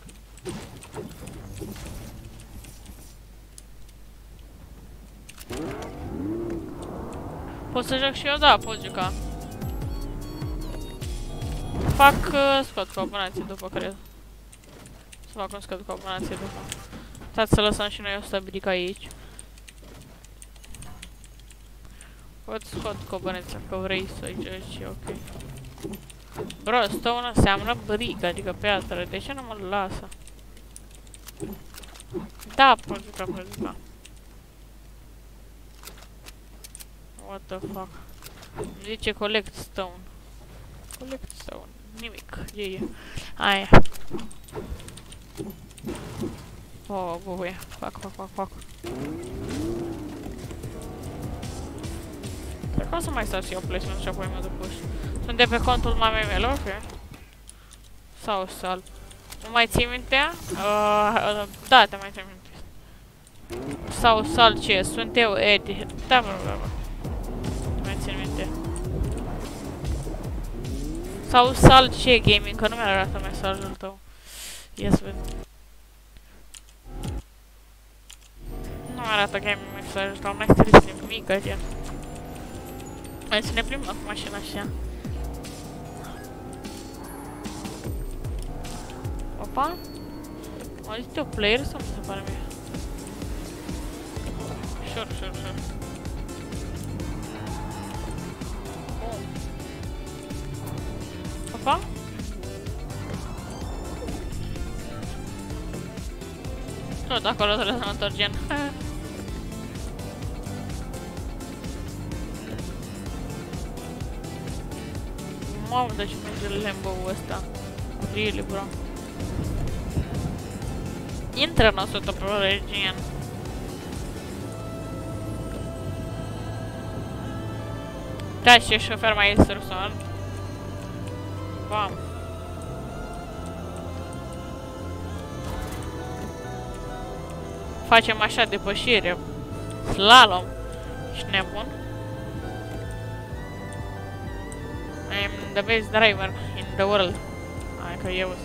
Pot să joc și eu? Da, pot juca. Fac scot cu abonații după, cred. Să fac un scot cu abonații după. Stați să lăsăm și noi o stabilică aici. Pot scot cu abonații, că vrei să-i joci, ok. Bro, stone înseamnă brick, adică piatră, de ce nu mă lasă? Da, pot juca. What the fuck? Zice collect stone. Collect stone. Nimic. E. Aia. Oh, bubuie. Fac. Cred că o să mai stau și eu placement și apoi mă duc push. Sunt de pe contul mamei mele, ok. Sau sal. Nu mai ții minte? Da, te mai ții minte. Sau sal ce? Sunt eu, Edi. Da, bă. Mai țin minte. Sau sal ce gaming, că nu mi-a arată mesajul tău. Ia să vedem. Nu arată gaming mesajul tău, n-ai scris nimic, adică. Hai să ne plimbăm cu mașina așa. Opa? Mă auzit eu player sau mi se pare mie? Sure. Bun. Opa? Tot acolo trebuie să mă întorcem. Mamă, de ce merge Lambo-ul ăsta? Really, bro. Intră în 100 pro region. Da, și șofer mai este son. Bam. Facem așa depășire. Slalom. Ești nebun? I am the best driver in the world. Hai că eu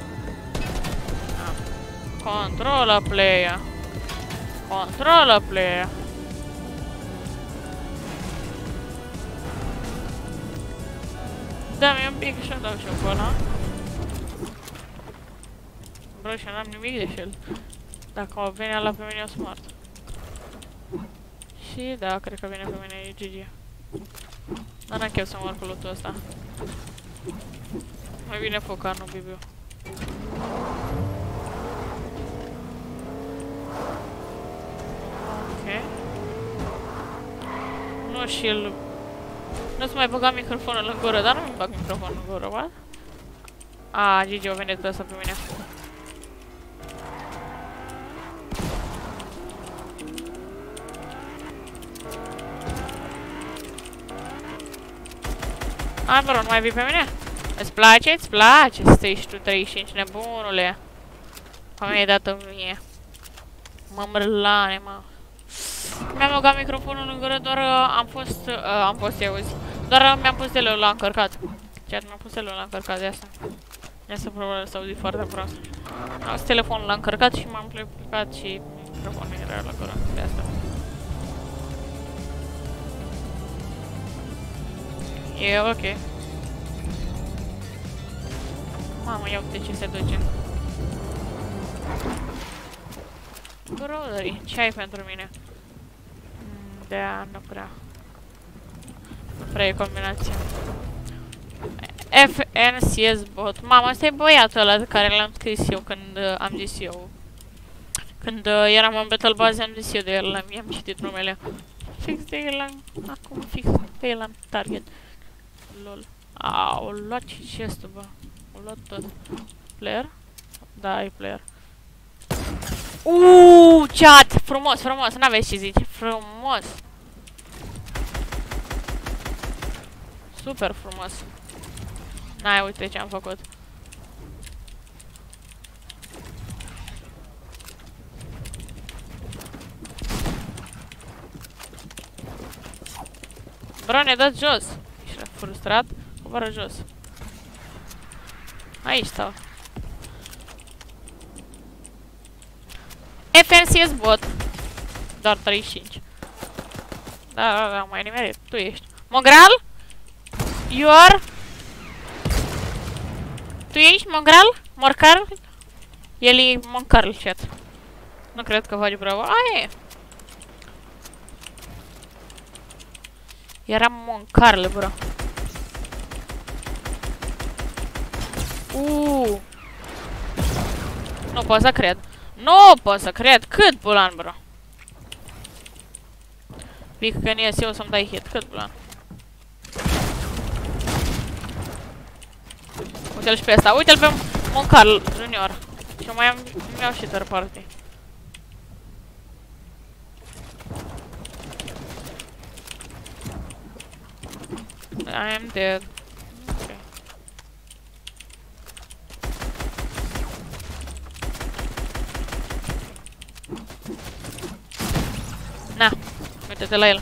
controla player. Controla player. Da-mi un pic și-o dau și-o pe ăla. Bro, și-o n-am nimic de el. Dacă venea la pe mine, o smart. Și da, cred că vine pe mine, e GG. Dar n-am chef să mor cu loot-ul ăsta. Mai bine focar, nu bibiu. Ok. Nu și el... Nu-ți mai băga microfonul în gură, dar nu-mi bag microfonul în gură, what? A, GG, o venit ăsta pe mine. Hai, bro, nu mai vii pe mine? Îți place? Îți place să ești tu 35, nebunule? Că mi-ai dat-o mie. Mă mărlane, mă. Mi-am băgat microfonul în gură, doar am fost eu zi. Doar mi-am pus telul la încărcat. Chiar mi-am pus telul la încărcat de asta. De asta probabil s-auzi foarte prost. Am pus telefonul la încărcat și m-am plecat și microfonul era la gură. De asta. E ok. Mamă, ia uite ce se duce. Brother, ce ai pentru mine? Da, nu prea. Nu prea e combinația. FNCS bot. Mama, ăsta e băiatul ăla care l-am scris eu când am zis eu. Când eram în Battle Base am zis eu de el, mi-am citit numele. Fix de el am... Acum fix de el am target. Lol. Au luat ce este, bă. Au luat tot. Player? Da, e player. Chat! Frumos, frumos, n-aveți ce zici. Frumos. Super frumos. N-ai, uite ce am făcut. Bro, ne dați jos. Ești frustrat? Coboară jos. Aici stau. FNCS bot. Doar 35. Da, mai nimerit. Tu ești. Mongral? You are? Tu ești Mongral? Morcar? El e Moncarl, chat. Nu cred că faci bravo. E. Era Moncarl, bro. Nu pot să cred. Nu pot să cred. Cât bulan, bro? Pic că nu ies eu să-mi dai hit. Cât bulan? Uite-l și pe ăsta. Uite-l pe Moncarl Junior. Și mai am iau și third party. I am dead. Ok. Na, uite-te la el.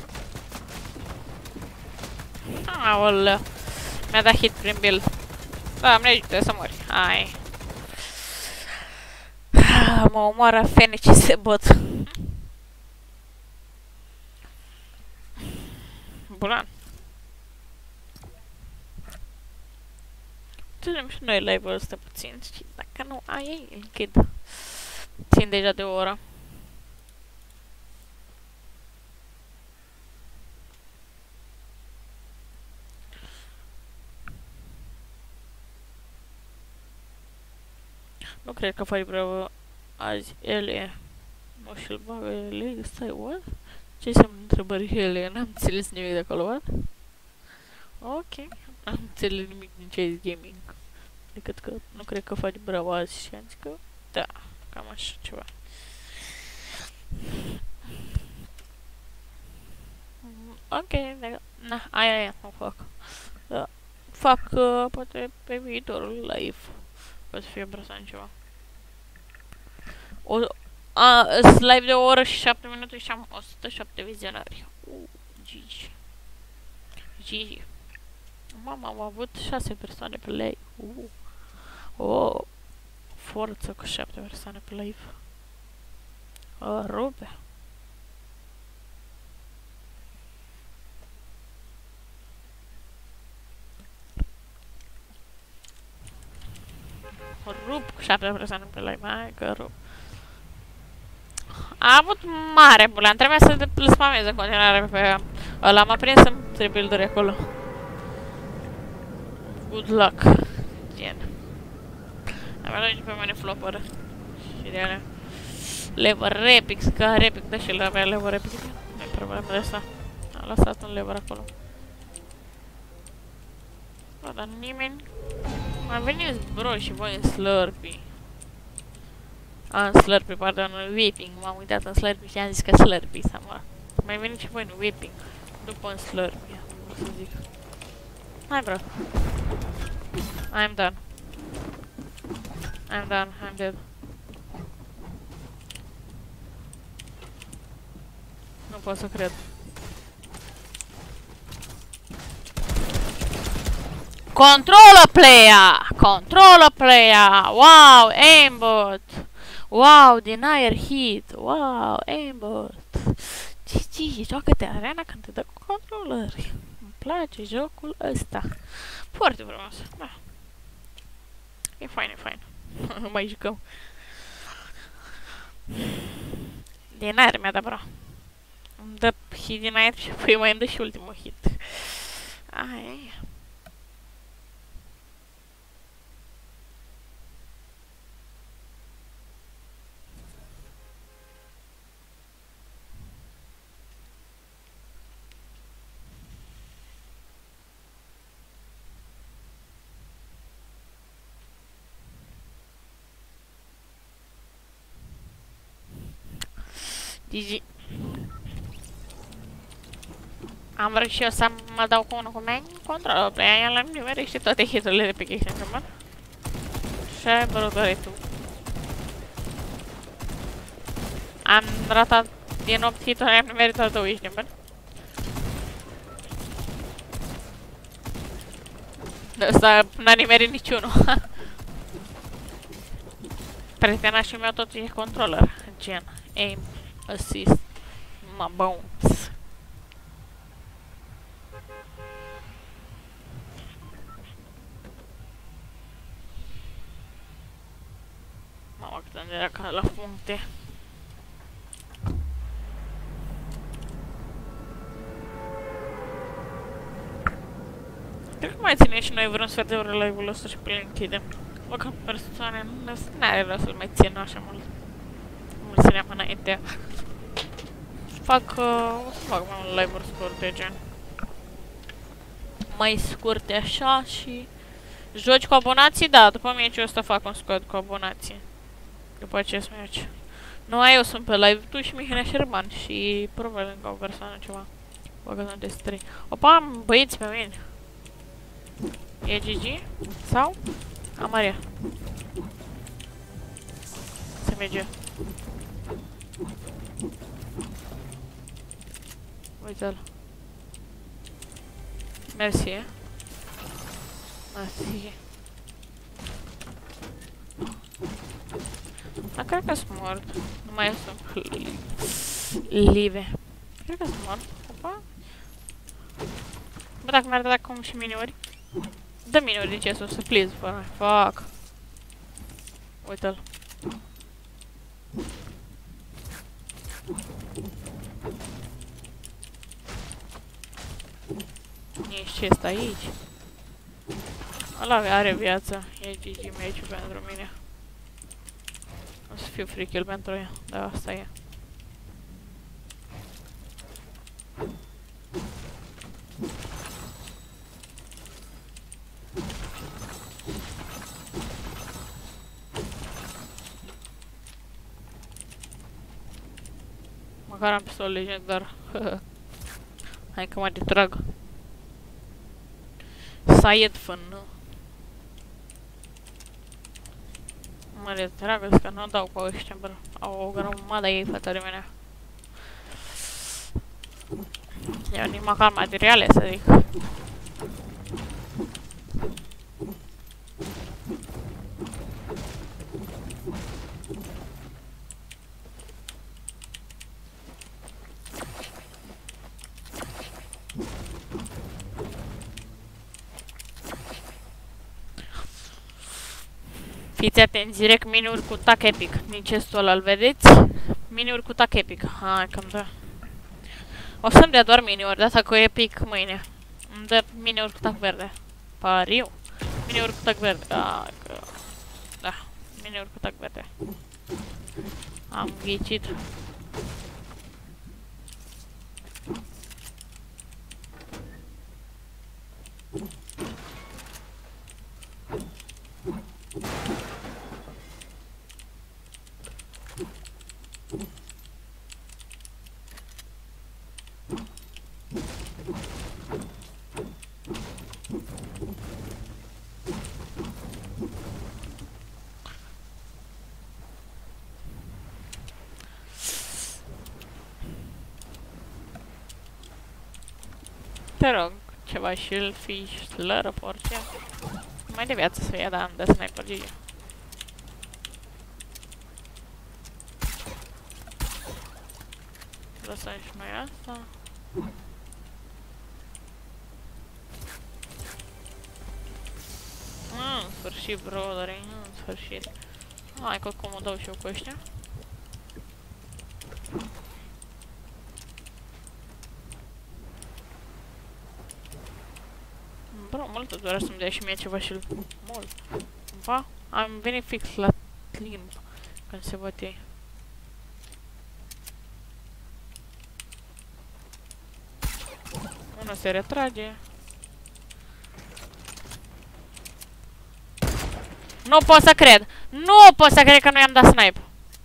Aoleu. Mi-a dat hit prin build. Doamne, ajută să mori. Hai. Mă omoară fenicii se bot. Bulan. Ținem și noi live-ul ăsta puțin și dacă nu ai, îl închid. Țin deja de o oră. Nu cred că faci bravo azi. Ele. Nu și-l bagă ele. Stai, what? Ce înseamnă întrebări ele? N-am înțeles nimic de acolo, what? Ok. N-am înțeles nimic din Chase Gaming. Decât că nu cred că faci bravo azi și am zis că da, cam așa ceva. Ok, na, aia, o fac. Da. Fac, poate pe viitorul live. Poate să fie brăsan ceva. Live de o oră și 7 minute și am 107 vizionari. GG. GG. Mama, am avut 6 persoane pe live. Oh, forță cu 7 persoane pe live. Rupe. Rup cu 7 persoane pe live. Hai că rup. A avut mare bulan. Trebuia să îl spamez în continuare pe ăla. M-a prins în 3 build-uri acolo. Good luck. Gen. Am luat pe mine flopper. Și de alea. Lever epic, ca epic, da și el avea lever epic. Nu-i problemă de asta. Am lăsat un lever acolo. Bă, dar nimeni... Mai veniți bro și voi în Slurpee. În Slurpee, pardon, în Whipping. M-am uitat în Slurpee și am zis că Slurpee s-a mă. Mai veniți și voi în Whipping. După în Slurpee, o să zic. Hai bro. I'm done. I'm done, I'm dead. Nu pot să cred. Controller player! Controller player! Wow, aimbot! Wow, denier hit! Wow, aimbot! GG, joacă-te arena când te dă cu controlleri. Îmi place jocul ăsta. Foarte frumos, da. E fain, e fain. Mai jucăm. Denier mi-a dat bro. Îmi dă hit denier și apoi mai îmi dă și ultimul hit. Aia. GG. Am vrut și eu să mă dau cu unul cu mine controlul pe aia, l-am nimerit și toate hiturile de pe chestia în bun. Și ai vrut tu. Am ratat din 8 hituri, am nimerit toate 2 ești bun. Ăsta n-a nimerit niciunul. Prietenașul meu tot e controller, gen aim, assist, mă bounce. Mamă, cât am de acolo la puncte. Cred că mai ținem și noi vreun sfert de oră live-ul ăsta și pe el închidem. Bă, că persoane n-are rost să-l mai țin așa mult. Cum îl țineam înainte. O să fac mai mult live-uri scurte, gen. Mai scurte așa și... Joci cu abonații? Da, după meciul ăsta fac un squad cu abonații. După acest meci. Nu, eu sunt pe live, tu și Mihnea Șerban și probabil încă o persoană ceva. Bă, că sunteți 3. Opa, am băieți pe mine. E GG? Sau? Amaria. Se merge. Uite-l. Mersi, eh? Mersi. Dar cred că sunt mort. Nu mai sunt live. Cred că sunt mort. Opa. Bă, dacă mi-ar da acum și miniuri. Dă miniuri din ce sus, please, fără. Fuck. Uite-l. Nici ce este aici. Ăla are viață. E GG match pentru mine. O să fiu free kill pentru ea. Da, asta e. Măcar am pistol legendar. Hai că mă distrag. Sayed fân, nu? Mă distrag, că nu dau cu ăștia, bro. Au o grămadă ei față de mine. Eu nici măcar materiale, să zic. Fiți atenți, direct miniuri cu tac epic. Din chestul ăla, îl vedeți? Miniuri cu tac epic. Hai că-mi dă. O să-mi dea doar miniuri, data cu epic mâine. Îmi dă miniuri cu tac verde. Pariu. Miniuri cu tac verde. Da, miniuri cu tac verde. Am ghicit. Te rog, ceva shield, fish, slurp, orice. Mai de viață să ia, dar am de sniper, GG. Lăsăm și noi asta. În sfârșit, brother, în sfârșit. Hai că cum o dau și eu cu ăștia. Bro, multă doar să-mi dea și mie ceva și mult. Cumva, am venit fix la timp când se văd ei. Unul se retrage. Nu pot să cred! Nu pot să cred că nu i-am dat snipe!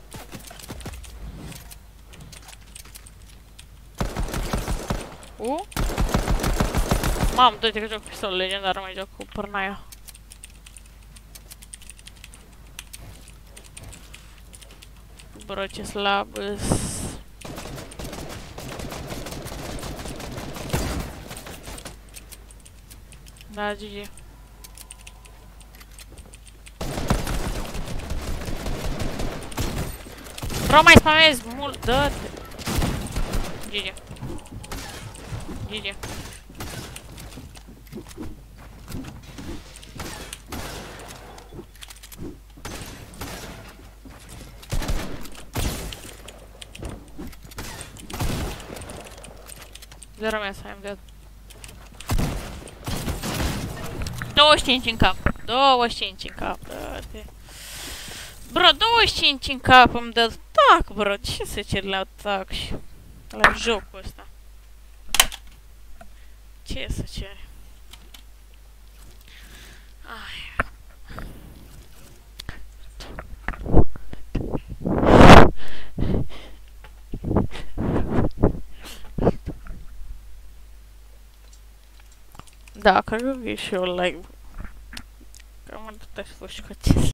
Mamă, dă-te că joc pistol legendar, nu mai joc cu pârnaia. Bro, ce slab îs. Da, GG. Bro, mai spamezi mult, dă-te. GG. GG. Zero mess, I'm dead. 25 în cap. 25 în cap, dă-te. Bro, 25 în cap îmi dă tac, bro. Ce să cer la tac și la jocul ăsta? Ce să ceri? Ai. Da, cred că e și eu live. Cam atât aș fost cu acest